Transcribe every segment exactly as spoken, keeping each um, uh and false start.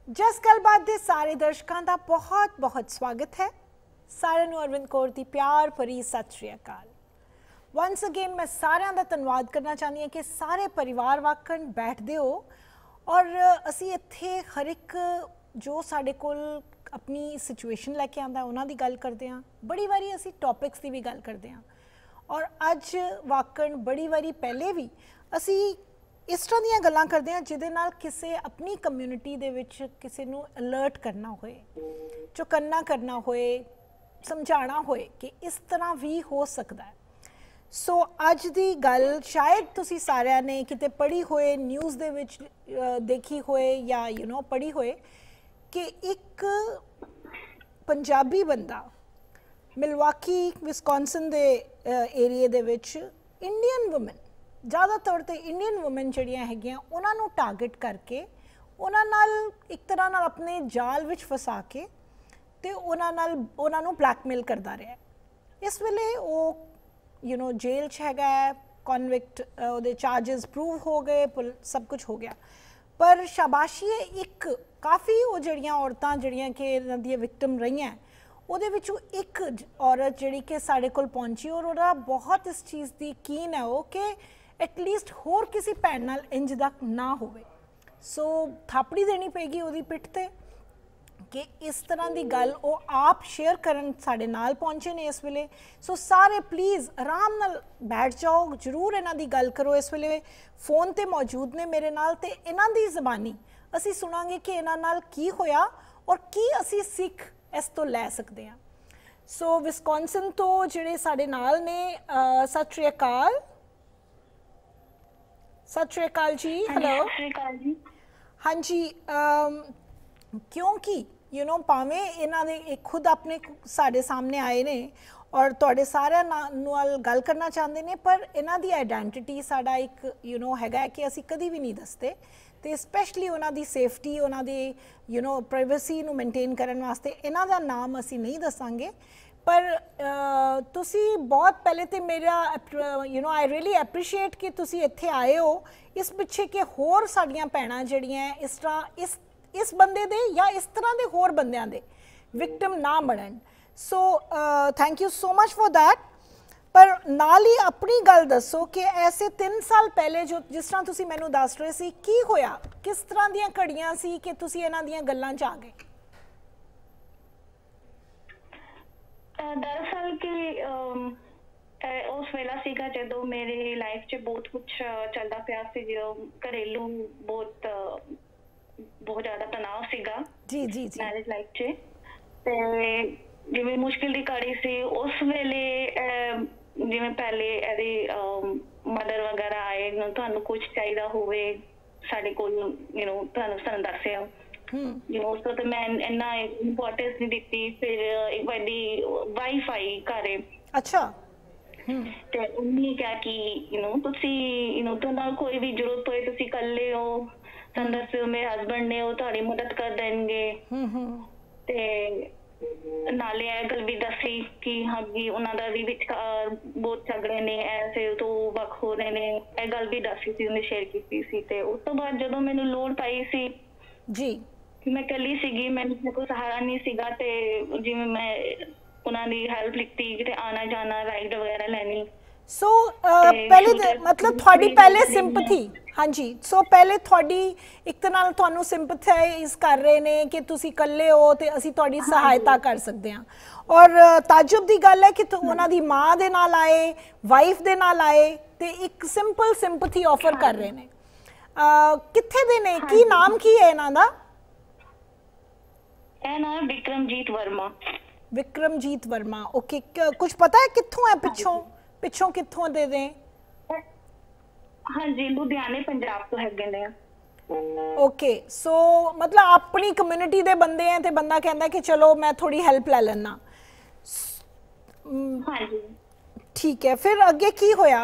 जस गलबात दे सारे दर्शकों का बहुत बहुत स्वागत है। सारे नूं अरविंद कौर दी प्यार भरी सत श्री अकाल। वंस अगेन मैं सारिਆਂ ਦਾ ਧੰਨਵਾਦ करना चाहती ਹਾਂ कि सारे परिवार वाकण बैठते हो और असी इत्थे हर एक जो साडे कोल अपनी सिचुएशन लैके आंदा उन्हां दी गल करते हैं। बड़ी बारी असी टॉपिक्स की भी गल करते हैं और अज वाकण बड़ी बारी पहले भी असी इस तरह ਦੀਆਂ ਗੱਲਾਂ ਕਰਦੇ ਹਾਂ ਜਿਹਦੇ ਨਾਲ ਕਿਸੇ ਆਪਣੀ ਕਮਿਊਨਿਟੀ ਦੇ ਵਿੱਚ ਕਿਸੇ ਨੂੰ ਅਲਰਟ ਕਰਨਾ ਹੋਏ, ਚੁਕੰਨਾ ਕਰਨਾ ਹੋਏ, ਸਮਝਾਉਣਾ ਹੋਏ ਕਿ ਇਸ ਤਰ੍ਹਾਂ ਵੀ ਹੋ ਸਕਦਾ ਹੈ। ਸੋ ਅੱਜ ਦੀ ਗੱਲ ਸ਼ਾਇਦ ਤੁਸੀਂ ਸਾਰਿਆਂ ਨੇ ਕਿਤੇ ਪੜ੍ਹੀ ਹੋਏ, ਨਿਊਜ਼ ਦੇ ਵਿੱਚ ਦੇਖੀ ਹੋਏ ਜਾਂ ਯੂ نو ਪੜ੍ਹੀ ਹੋਏ ਕਿ ਇੱਕ ਪੰਜਾਬੀ ਬੰਦਾ ਮਿਲਵਾਕੀ ਵਿਸਕੌਨਸਨ ਦੇ ਏਰੀਏ ਦੇ ਵਿੱਚ ਇੰਡੀਅਨ ਵੂਮਨ ज़्यादातर तो इंडियन वूमेन जड़ियाँ हैगियां उन्होंने टारगेट करके उन्होंने एक तरह नाल अपने जाल विच फसा के ते उन्होंने ब्लैकमेल करता रहा। इस वेले वो यू नो जेल च हैगा, कॉन्विक्ट उहदे चार्जिस प्रूव हो गए, सब कुछ हो गया। पर शाबाशी है एक काफ़ी वो जड़ियाँ औरतां जड़ियाँ कि इन्हां दी विक्टिम रही हैं ਉਹਦੇ ਵਿੱਚੋਂ ਇੱਕ औरत ਜਿਹੜੀ कि साढ़े कोल पहुंची और ਉਹਦਾ बहुत इस चीज़ की कीन है वो कि एटलीस्ट होर किसी भैन नाल इंज दा ना होवे। सो थापड़ी देनी पेगी ਉਹਦੀ पिठ ते कि इस तरह की गल वो आप शेयर करन साढ़े नाल पहुंचे ने इस वेले। सो सारे प्लीज़ आराम नाल बैठ जाओ, जरूर इन्हां दी गल करो। इस वेले फोन ते मौजूद ने मेरे नाल ते इन्हां दी ज़बानी असी सुनांगे कि इन्हां नाल की होया और की असी सीख इस तो लै सकते हैं। सो विस्कॉन्सन तो जिहड़े साडे नाल ने सत श्री अकाल। सत श्री अकाल जी। हेलो हाँ जी। क्योंकि यू नो भावें इन्हां दे एक खुद अपने साडे सामने आए ने और तुहाडे सारिਆਂ नाल गल करना चाहते हैं, पर इन्हां दी आइडेंटिटी साडा एक यू नो हैगा कि असी कदी भी नहीं दसते तो स्पैशली उन्हां दी सेफ्टी, उन्हां दी यू नो प्राइवेसी नूं मेनटेन करन वास्ते इन्हां दा नाम असी नहीं दसांगे। पर तुसी बहुत पहले तो मेरा you know I really appreciate कि तुसी इत्थे आए हो इस पिछे कि होर साडियां भैणां जड़ियां इस तरह इस इस बंदे दे या इस तरह के होर बंदियां दे विक्टिम ना बनन। So thank you so much for that. पर नाल ही अपनी गल दसो कि ऐसे तीन साल पहले जो जिस तरह तुसी मैनू दस रहे सी की होया, किस तरह दीयां घड़ियां सी कि तुसी इन्हां दीयां गल्लां च आ गए? दरअसल कि उस वेला सीगा जदों मेरी लाइफ च बहुत कुछ चलदा पिया सी, जो घरेलू बहुत बहुत ज़्यादा तनाव सीगा जी जी जी मैरिज लाइफ च। ते जिवें मुश्किल दी घड़ी सी उस वेले जिवें पहले एदी मदर वगैरह आए, तुहानू कुछ चाहिदा होवे साडे कोल यू नो तुहानू सानू दस्सिओ। जिवें उस तो मैं इन्ना इंपोर्टेंस नहीं दित्ती। फिर एक बारी वाईफाई घरे अच्छा ते उन्हें क्या कि यू नो तुसी यू नो तुहानू कोई भी जरूरत होए तुसी कल्ले हो सानू दस्सिओ, मेरे हस्बैंड ने वो तुहाडी मदद कर देणगे। ते नाले यह गल भी दसी कि हाँ जी उन्होंने भी विचकार बहुत झगड़े ने, ऐसे तो वक् हो रहे ने, यह गल भी दसी सी उन्हें शेयर की सी। ते उस तो बाद जदों मैनू लोड़ पाई सी जी कि मैं कली सीगी, मैंने कोई सहारा नहीं सीगा, ते जिवें मैं उन्होंने हेल्प लिखती कि आना जाना राइड वगैरह लैनी। सो पहले मतलब थोड़ी पहले सिंपथी हाँ जी सो पहले थोड़ी एक तो नाल तुहानू सिंपथाइज कर रहे ने कि तुसी कल्ले हो ते असी तुहाडी सहायता कर सकते हैं। और ताजुब दी गल है कि उन्हां दी माँ दे नाल आए, वाइफ दे नाल आए ते एक सिंपल सिंपथी ऑफर कर रहे ने। कित्थे दे ने, की नाम की है इन्हां दा? ए नाम विक्रमजीत वर्मा। विक्रमजीत वर्मा ओके। कुछ पता है कित्थों है, पिछों पिछों कित्थों दे दे? हाँ जी लुधियाने पंजाब तो हैगे ने। ओके सो मतलब अपनी कम्युनिटी दे बंदे हैं ते बंदा कहंदा कि चलो मैं थोड़ी हेल्प ले लेना। हाँ जी ठीक है, फिर अगे की होया?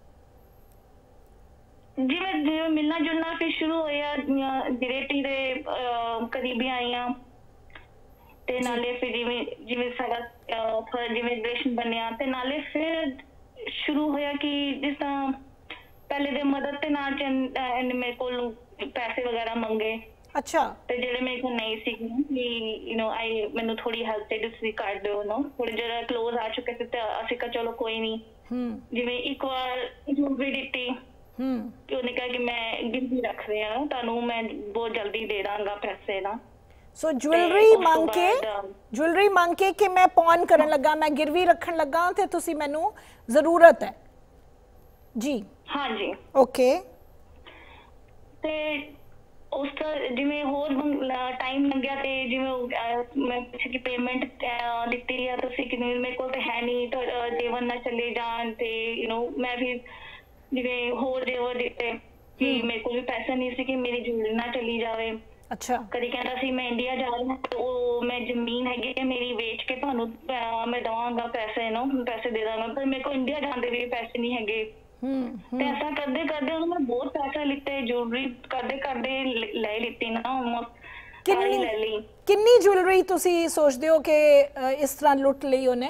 जिवें जिवें मिलना जुलना फिर शुरू होया, रिलेटिव दे करीबी आईयां ते नाले फिर जिवें जिवें साडा जिवें रिलेशन बनिया ते नाले फिर शुरू होया कि जिस तरह पहले दे मदद ते ना मेरे को पैसे वगैरह मंगे ਅੱਛਾ ਤੇ ਜਿਹੜੇ ਮੇਰੇ ਕੋਲ ਨਹੀਂ ਸੀ ਕਿ ਯੂ نو ਆਈ ਮੈਨੂੰ ਥੋੜੀ ਹੈਲਪ ਤੇ ਤੁਸੀਂ ਕਰ ਦਿਓ ਨਾ ਥੋੜੇ ਜਿਹੜਾ ਕਲੋਜ਼ ਆ ਚੁੱਕੇ ਸੀ ਤੇ ਅਸੀਂ ਕਿਹਾ ਚਲੋ ਕੋਈ ਨਹੀਂ ਹੂੰ ਜਿਵੇਂ ਇੱਕ ਵਾਰ ਜੂਲਰੀ ਦਿੱਤੀ ਹੂੰ ਕਿ ਉਹਨੇ ਕਿਹਾ ਕਿ ਮੈਂ ਗਿਰਵੀ ਰੱਖ ਰਿਹਾ ਤੁਹਾਨੂੰ ਮੈਂ ਬਹੁਤ ਜਲਦੀ ਦੇ ਦਾਂਗਾ ਪੈਸੇ ਨਾ ਸੋ ਜੁਐਲਰੀ ਮੰਗ ਕੇ ਜੁਐਲਰੀ ਮੰਗ ਕੇ ਕਿ ਮੈਂ ਪੌਨ ਕਰਨ ਲੱਗਾ ਮੈਂ ਗਿਰਵੀ ਰੱਖਣ ਲੱਗਾ ਤੇ ਤੁਸੀਂ ਮੈਨੂੰ ਜ਼ਰੂਰਤ ਹੈ ਜੀ ਹਾਂਜੀ ਓਕੇ ਤੇ ਉਸ ਤੋਂ ਜਿਵੇਂ ਹੋਰ ਟਾਈਮ ਲੰਘਿਆ ਤੇ ਜਿਵੇਂ ਮੈਂ ਪੁੱਛਿਆ ਕਿ ਪੇਮੈਂਟ ਦਿੱਤੀ ਆ ਤੁਸੀਂ ਕਿ ਮੇਰੇ ਕੋਲ ਤਾਂ ਹੈ ਨਹੀਂ ਤਾਂ ਜੀਵਨ ਨਾ ਚਲੇ ਜਾਣ ਤੇ ਯੂ نو ਮੈਂ ਵੀ ਜਿਵੇਂ ਹੋਰ ਜੇਵਰ ਦਿੱਤੇ ਕਿ ਮੇਰੇ ਕੋਲ ਵੀ ਪੈਸਾ ਨਹੀਂ ਸੀ ਕਿ ਮੇਰੀ ਜੁਐਲਰੀ ਨਾ ਚਲੀ ਜਾਵੇ ਅੱਛਾ ਕਦੀ ਕਹਿੰਦਾ ਸੀ ਮੈਂ ਇੰਡੀਆ ਜਾ ਰਹੀ ਹਾਂ ਉਹ ਮੈਂ ਜ਼ਮੀਨ ਹੈਗੀ ਹੈ ਮੇਰੀ ਵੇਚ ਕੇ ਤੁਹਾਨੂੰ ਮੈਂ ਦਵਾਂਗਾ ਪੈਸੇ ਨਾ ਪੈਸੇ ਦੇ ਦਾਂਗਾ ਪਰ ਮੇਰੇ ਕੋਲ ਇੰਡੀਆ ਜਾਣ ਦੇ ਵੀ ਪੈਸੇ ਨਹੀਂ ਹੈਗੇ ਹੂੰ ਤੇ ਐਸਾ ਕਰਦੇ ਕਰਦੇ ਉਹਨੂੰ ਮੈਂ ਬਹੁਤ ਪੈਸਾ ਲਿੱਤੇ ਜੁਐਲਰੀ ਕਰਦੇ ਕਰਦੇ ਲੈ ਲਿੱਤੀ ਨਾ ਕਿੰਨੀ ਲੈ ਲਈ ਕਿੰਨੀ ਜੁਐਲਰੀ ਤੁਸੀਂ ਸੋਚਦੇ ਹੋ ਕਿ ਇਸ ਤਰ੍ਹਾਂ ਲੁੱਟ ਲਈ ਉਹਨੇ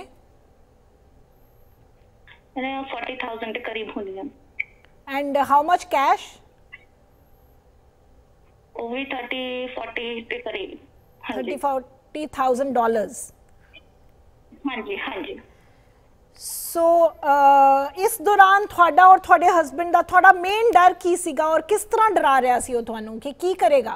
ਇਹਨੇ forty thousand ਦੇ ਕਰੀਬ ਹੋਣੀ ਹੈ ਐਂਡ ਹਾਊ ਮਚ ਕੈਸ਼ ਉਹ ਵੀ thirty forty ਦੇ ਕਰੀਬ thirty forty thousand dollars ਹਾਂਜੀ ਹਾਂਜੀ ਸੋ ਇਸ ਦੌਰਾਨ ਤੁਹਾਡਾ ਔਰ ਤੁਹਾਡੇ ਹਸਬੰਡ ਦਾ ਤੁਹਾਡਾ ਮੇਨ ਡਰ ਕੀ ਸੀਗਾ ਔਰ ਕਿਸ ਤਰ੍ਹਾਂ ਡਰਾ ਰਿਹਾ ਸੀ ਉਹ ਤੁਹਾਨੂੰ ਕਿ ਕੀ ਕਰੇਗਾ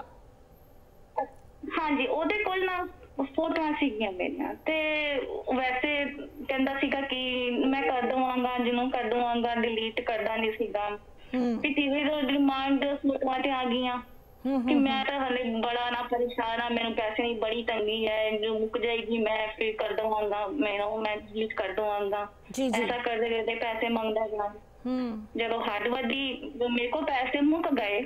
ਹਾਂਜੀ ਉਹਦੇ ਕੋਲ ਨਾ ਫੋਟੋਆਂ ਸੀਗੀਆਂ ਮੇਰੀਆਂ ਤੇ ਵੈਸੇ ਕਹਿੰਦਾ ਸੀਗਾ ਕਿ ਮੈਂ ਕਰ ਦਵਾਂਗਾ ਜਿਹਨੂੰ ਕਰ ਦਵਾਂਗਾ ਡਿਲੀਟ ਕਰਦਾ ਨਹੀਂ ਸੀਗਾ ਕਿ ਟੀਵੀ ਦਾ ਡਿਮਾਂਡ ਫੋਟੋਆਂ ਤੇ ਆ ਗਈਆਂ ਕਿ ਮੈਂ ਤਾਂ ਹਲੇ ਬੜਾ ਨਾ ਪਰੇਸ਼ਾਨ ਆ ਮੈਨੂੰ ਪੈਸੇ ਦੀ ਬੜੀ ਤੰਗੀ ਹੈ ਜੋ ਮੁੱਕ ਜਾਏਗੀ ਮੈਂ ਫਿਰ ਕਰ ਦਵਾਂਗਾ ਮੈਨੂੰ ਮੈਂ ਡਿਲੀਟ ਕਰ ਦਵਾਂਗਾ ਐਸਾ ਕਰਦੇ ਕਰਦੇ ਪੈਸੇ ਮੰਗਦਾ ਗਿਆ ਜਦੋਂ ਹੱਦ ਵੱਡੀ ਮੇਰੇ ਕੋਲ ਪੈਸੇ ਮੁੱਕ ਗਏ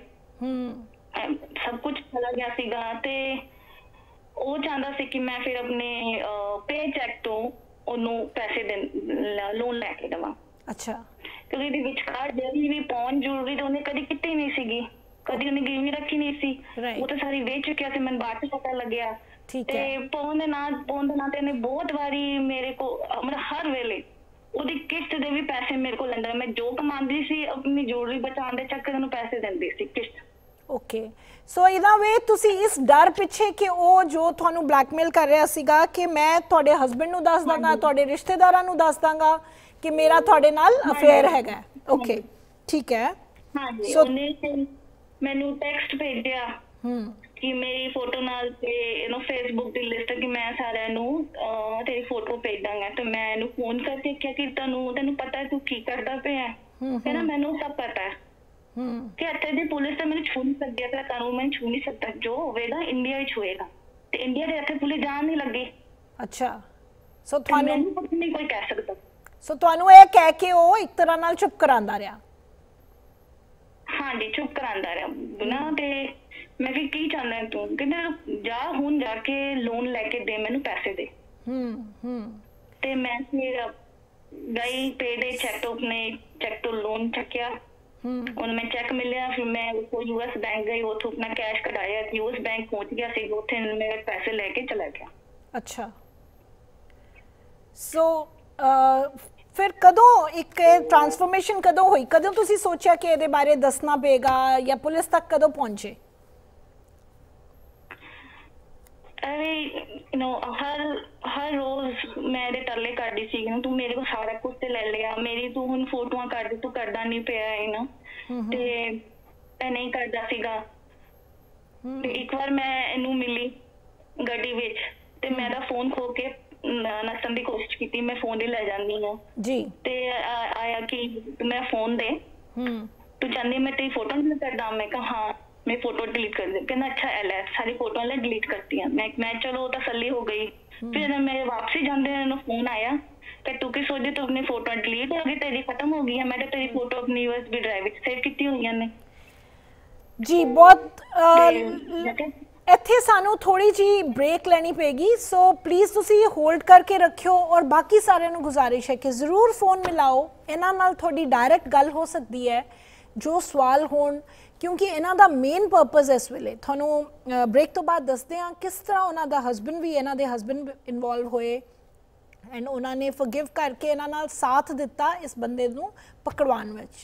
ਸਭ ਕੁਝ ਚਲਾ ਗਿਆ ਸੀਗਾ ਤੇ ਉਹ ਚਾਹੁੰਦਾ ਸੀ ਕਿ ਮੈਂ ਫਿਰ ਆਪਣੇ ਪੇ ਚੈੱਕ ਤੋਂ ਉਹਨੂੰ ਪੈਸੇ ਦੇ ਲੋਨ ਲੈ ਕੇ ਦੇਵਾਂ ਅੱਛਾ ਕਿਉਂਕਿ ਇਹਦੇ ਵਿਚਕਾਰ ਜਿਹੜੀ ਵੀ ਪੌਨ ਜੁਐਲਰੀ ਤਾਂ ਉਹਨੇ ਕਦੀ ਕੀਤੀ ਨਹੀਂ ਸੀਗੀ ਕਦੀ ਉਹਨੇ ਗਿਰਵੀ ਰੱਖੀ ਨਹੀਂ ਸੀ ਉਹ ਤਾਂ ਸਾਰੀ ਵੇਚ ਚੁੱਕਿਆ ਸੀ ਮੈਨੂੰ ਬਾਅਦ ਚ ਪਤਾ ਲੱਗਿਆ ਤੇ ਪੌਨ ਦੇ ਨਾਂ ਪੌਨ ਦੇ ਨਾਂ ਤੇ ਇਹਨੇ ਬਹੁਤ ਵਾਰੀ ਮੇਰੇ ਕੋ ਮਤਲਬ ਹਰ ਵੇਲੇ ਉਹਦੀ ਕਿਸ਼ਤ ਦੇ ਵੀ ਪੈਸੇ ਮੇਰੇ ਕੋਲ ਲੈਂਦਾ ਮੈਂ ਜੋ ਕਮਾਉਂਦੀ ਸੀ ਆਪਣੀ ਜੁਐਲਰੀ ਬਚਾਉਣ ਦੇ ਚੱਕਰ ਨੂੰ ਪੈਸੇ ਦਿੰਦੀ ਸੀ ਕਿਸ਼ਤ ਓਕੇ ਸੋ ਇਹਦਾ ਵੇ ਤੁਸੀਂ ਇਸ ਡਰ ਪਿੱਛੇ ਕਿ ਉਹ ਜੋ ਤੁਹਾਨੂੰ ਬਲੈਕਮੇਲ ਕਰ ਰਿਹਾ ਸੀਗਾ ਕਿ ਮੈਂ ਤੁਹਾਡੇ ਹਸਬੰਡ ਨੂੰ ਦੱਸ ਦਾਂਗਾ ਤੁਹਾਡੇ ਰਿਸ਼ਤੇਦਾਰਾਂ ਨੂੰ ਦੱਸ ਦਾਂਗਾ ਕਿ ਮੇਰਾ ਤੁਹਾਡੇ ਨਾਲ ਅਫੇਅਰ ਹੈਗਾ ਓਕੇ ਠੀਕ ਹੈ ਹਾਂਜੀ ਉਹਨੇ ਮੈਨੂੰ ਟੈਕਸਟ ਭੇਜਿਆ ਹਮ ਕਿ ਮੇਰੀ ਫੋਟੋ ਨਾਲ ਤੇ ਇਹਨੂੰ ਫੇਸਬੁੱਕ ਦੀ ਲਿਸਟ ਕਿ ਮੈਂ ਸਾਰਿਆਂ ਨੂੰ ਤੇਰੀ ਫੋਟੋ ਭੇਜ ਦਾਂਗਾ ਤੇ ਮੈਂ ਇਹਨੂੰ ਫੋਨ ਕਰਕੇ ਕਿਹਾ ਕਿ ਤੈਨੂੰ ਤੈਨੂੰ ਪਤਾ ਤੂੰ ਕੀ ਕਰਦਾ ਪਿਆ ਕਹਿੰਦਾ ਮੈਨੂੰ ਸਭ ਪਤਾ ਹੈ ਕਿ ਇੱਥੇ ਦੀ ਪੁਲਿਸ ਤਾਂ ਮੈਨੂੰ ਛੂ ਨਹੀਂ ਸਕਦੀ ਹੈ ਕਾਨੂੰਨ ਮੈਨੂੰ ਛੂ ਨਹੀਂ ਸਕਦਾ ਜੋ ਹੋਵੇਗਾ ਇੰਡੀਆ ਵਿੱਚ ਹੋਏਗਾ ਤੇ ਇੰਡੀਆ ਦੇ ਇੱਥੇ ਪੁਲਿਸ ਜਾਣ ਨਹੀਂ ਲੱਗੀ ਅੱਛਾ ਸੋ ਤੁਹਾਨੂੰ ਨਹੀਂ ਕੋਈ ਕਹਿ ਸਕਦਾ ਸੋ ਤੁਹਾਨੂੰ ਇਹ ਕਹਿ ਕੇ ਉਹ ਇੱਕ ਤਰ੍ਹਾਂ ਨਾਲ ਚੁੱਪ ਕਰਾਂਦਾ ਰਿਹਾ ਹਾਂਜੀ ਚੁੱਪ ਕਰਾਂਦਾ ਰਿਹਾ ਨਾ ਤੇ ਮੈਂ ਵੀ ਕੀ ਚਾਹੁੰਦਾ ਤੂੰ ਕਹਿੰਦਾ ਜਾ ਹੁਣ ਜਾ ਕੇ ਲੋਨ ਲੈ ਕੇ ਦੇ ਮੈਨੂੰ ਪੈਸੇ ਦੇ ਹੂੰ ਹੂੰ ਤੇ ਮੈਂ ਫਿਰ ਗਈ ਪੇ ਦੇ ਚੈੱਕ ਤੋਂ ਆਪਣੇ ਚੈੱਕ ਤੋਂ ਲੋਨ ਚੱਕਿਆ ਉਹਨੂੰ ਮੈਂ ਚੈੱਕ ਮਿਲਿਆ ਫਿਰ ਮੈਂ ਉਹ ਯੂਐਸ ਬੈਂਕ ਗਈ ਉੱਥੋਂ ਆਪਣਾ ਕੈਸ਼ ਕਢਾਇਆ ਯੂਐਸ ਬੈਂਕ ਪਹੁੰਚ ਗਿਆ ਸੀ ਉੱਥੇ ਮੇਰੇ ਪੈਸੇ ਲੈ ਕੇ ਚਲਾ ਗਿਆ ਅੱਛਾ ਸੋ ਫਿਰ ਕਦੋਂ ਇੱਕ ਟ੍ਰਾਂਸਫਰਮੇਸ਼ਨ ਕਦੋਂ ਹੋਈ ਕਦੋਂ ਤੁਸੀਂ ਸੋਚਿਆ ਕਿ ਇਹਦੇ ਬਾਰੇ ਦੱਸਣਾ ਪਏਗਾ ਜਾਂ ਪੁਲਿਸ ਤੱਕ ਕਦੋਂ ਪਹੁੰਚੇ ਅਰੇ ਯੂ نو ਹਰ ਹਰ ਰੋਜ਼ ਮੈਂ ਇਹਦੇ ਤਰਲੇ ਕਰਦੀ ਸੀ ਕਿ ਤੂੰ ਮੇਰੇ ਕੋਲ ਸਾਰਾ ਕੁਝ ਤੇ ਲੈ ਲਿਆ ਮੇਰੀ ਤੂੰ ਹੁਣ ਫੋਟੋਆਂ ਕੱਢ ਤੂੰ ਕਰਦਾ ਨਹੀਂ ਪਿਆ ਹੈ ਨਾ ਤੇ ਇਹ ਨਹੀਂ ਕਰਦਾ ਸੀਗਾ ਤੇ ਇੱਕ ਵਾਰ ਮੈਂ ਇਹਨੂੰ ਮਿਲੀ ਗੱਡੀ ਵਿੱਚ ਤੇ ਮੈਂ ਦਾ ਫੋਨ ਖੋ ਕੇ ਨੱਚਣ ਦੀ ਕੋਸ਼ਿਸ਼ ਕੀਤੀ ਮੈਂ ਫੋਨ ਹੀ ਲੈ ਜਾਂਦੀ ਹਾਂ ਜੀ ਤੇ ਆਇਆ ਕਿ ਮੇਰਾ ਫੋਨ ਦੇ ਹਮ ਤੂੰ ਚਾਹੁੰਦੀ ਮੈਂ ਤੇਰੀ ਫੋਟੋ ਨਹੀਂ ਕਰਦਾ ਮੈਂ ਕਿਹਾ ਹਾਂ मैं फोटो डिलीट कर दी कहना अच्छा एल है सारी फोटो ले डिलीट करती है मैं मैं चलो तसल्ली हो गई फिर मेरे वापसी जाते फोन आया कि तू की सोचदी तू अपनी फोटो डिलीट हो गई तेरी खत्म हो गई है मैं तेरी फोटो अपनी यूएसबी ड्राइव ਵਿੱਚ सेव ਕੀਤੀ ਹੋਈਆਂ ਨੇ ਜੀ ਬਹੁਤ ਇੱਥੇ ਸਾਨੂੰ ਥੋੜੀ ਜੀ ਬ੍ਰੇਕ ਲੈਣੀ ਪੈਗੀ ਸੋ ਪਲੀਜ਼ ਤੁਸੀਂ ਹੋਲਡ ਕਰਕੇ ਰੱਖਿਓ ਔਰ ਬਾਕੀ ਸਾਰਿਆਂ ਨੂੰ ਗੁਜ਼ਾਰਿਸ਼ ਹੈ ਕਿ ਜ਼ਰੂਰ ਫੋਨ ਮਿਲਾਓ ਇਹਨਾਂ ਨਾਲ ਤੁਹਾਡੀ ਡਾਇਰੈਕਟ ਗੱਲ ਹੋ ਸਕਦੀ ਹੈ ਜੋ ਸਵਾਲ ਹੋਣ ਕਿਉਂਕਿ ਇਹਨਾਂ ਦਾ ਮੇਨ ਪਰਪਸ ਇਸ ਵੇਲੇ ਤੁਹਾਨੂੰ ਬ੍ਰੇਕ ਤੋਂ ਬਾਅਦ ਦੱਸਦੇ ਹਾਂ ਕਿਸ ਤਰ੍ਹਾਂ ਉਹਨਾਂ ਦਾ ਹਸਬੈਂਡ ਵੀ ਇਹਨਾਂ ਦੇ ਹਸਬੈਂਡ ਇਨਵੋਲਵ ਹੋਏ ਐਂਡ ਉਹਨਾਂ ਨੇ ਫੋਰਗਿਵ ਕਰਕੇ ਇਹਨਾਂ ਨਾਲ ਸਾਥ ਦਿੱਤਾ ਇਸ ਬੰਦੇ ਨੂੰ ਪਕੜਵਾਉਣ ਵਿੱਚ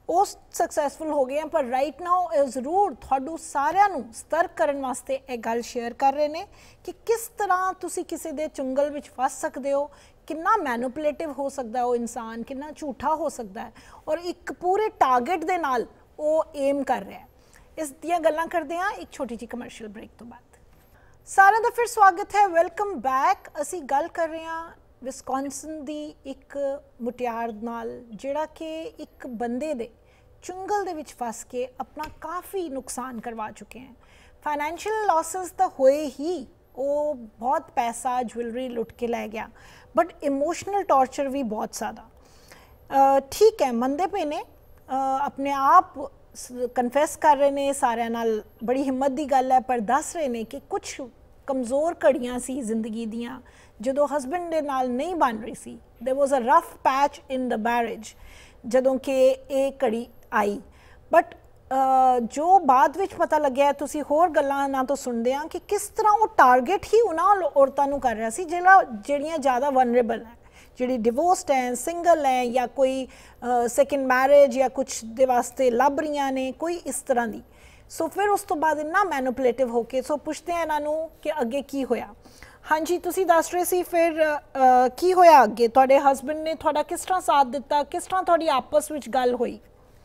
ਉਹ ਸਕਸੈਸਫੁਲ ਹੋ ਗਏ ਆ, ਪਰ ਰਾਈਟ ਨਾਓ ਇਹ ਜ਼ਰੂਰ ਤੁਹਾਨੂੰ ਸਾਰਿਆਂ ਨੂੰ ਸਤਰਕ ਕਰਨ ਵਾਸਤੇ ਇਹ ਗੱਲ ਸ਼ੇਅਰ ਕਰ ਰਹੇ ਨੇ ਕਿ ਕਿਸ ਤਰ੍ਹਾਂ ਤੁਸੀਂ ਕਿਸੇ ਦੇ ਚੁੰਗਲ ਵਿੱਚ ਫਸ ਸਕਦੇ ਹੋ, ਕਿੰਨਾ ਮੈਨੂਪੂਲੇਟਿਵ ਹੋ ਸਕਦਾ ਉਹ ਇਨਸਾਨ, ਕਿੰਨਾ ਝੂਠਾ ਹੋ ਸਕਦਾ ਹੈ, ਔਰ ਇੱਕ ਪੂਰੇ ਟਾਰਗੇਟ ਦੇ ਨਾਲ ਉਹ ਏਮ ਕਰ ਰਿਹਾ ਹੈ। ਇਸ ਦੀਆਂ ਗੱਲਾਂ ਕਰਦੇ ਹਾਂ ਇੱਕ ਛੋਟੀ ਜਿਹੀ ਕਮਰਸ਼ੀਅਲ ਬ੍ਰੇਕ ਤੋਂ ਬਾਅਦ। ਸਾਰਿਆਂ ਦਾ ਫਿਰ ਸਵਾਗਤ ਹੈ, ਵੈਲਕਮ ਬੈਕ। ਅਸੀਂ ਗੱਲ ਕਰ ਰਹੇ ਹਾਂ ਵਿਸਕੌਨਸਨ ਦੀ ਇੱਕ ਮੁਟਿਆਰ ਨਾਲ ਜਿਹੜਾ ਕਿ ਇੱਕ ਬੰਦੇ ਦੇ ਚੁੰਗਲ ਦੇ ਵਿੱਚ ਫਸ ਕੇ ਆਪਣਾ ਕਾਫੀ ਨੁਕਸਾਨ ਕਰਵਾ ਚੁੱਕੇ हैं। फाइनेंशियल लॉसेस तो होए ही, वो बहुत पैसा ज्वेलरी लुट के लै गया, बट इमोशनल टॉर्चर भी बहुत ज़्यादा। ठीक है, मंदे पे ने अपने आप कन्फेस कर रहे ने सारे नाल, बड़ी हिम्मत की गल है, पर दस रहे ने कि कुछ कमज़ोर घड़ियाँ सी जिंदगी दियाँ जदों हसबैंड दे नाल नहीं बन रही सी। There was a rough patch in the marriage जदों कि ये घड़ी आई, बट जो बाद विच पता लग्या तुसी होर गल्लां ना तो सुनदे आ कि किस तरह वो टारगेट ही उन्हां औरतां नूं कर रहा सी जिहड़ा ਜਿਹੜੀਆਂ ज़्यादा वनरेबल है, ਜਿਹੜੀ डिवोर्सड है, सिंगल है, या कोई सैकेंड मैरिज या कुछ दे वास्ते लभ रही ने, कोई इस तरह दी। सो फिर उस तो बाद इन्ना मैनुपलेटिव होके सो पुछते हैं इन्हां नूं कि अगे की होया। हाँ जी, तुसी दस रहे सी फिर uh, की होया अगे, तुहाडे हसबैंड ने तुहाडा किस तरह साथ दिता, किस तरह तुहाडी आपस विच गल होई?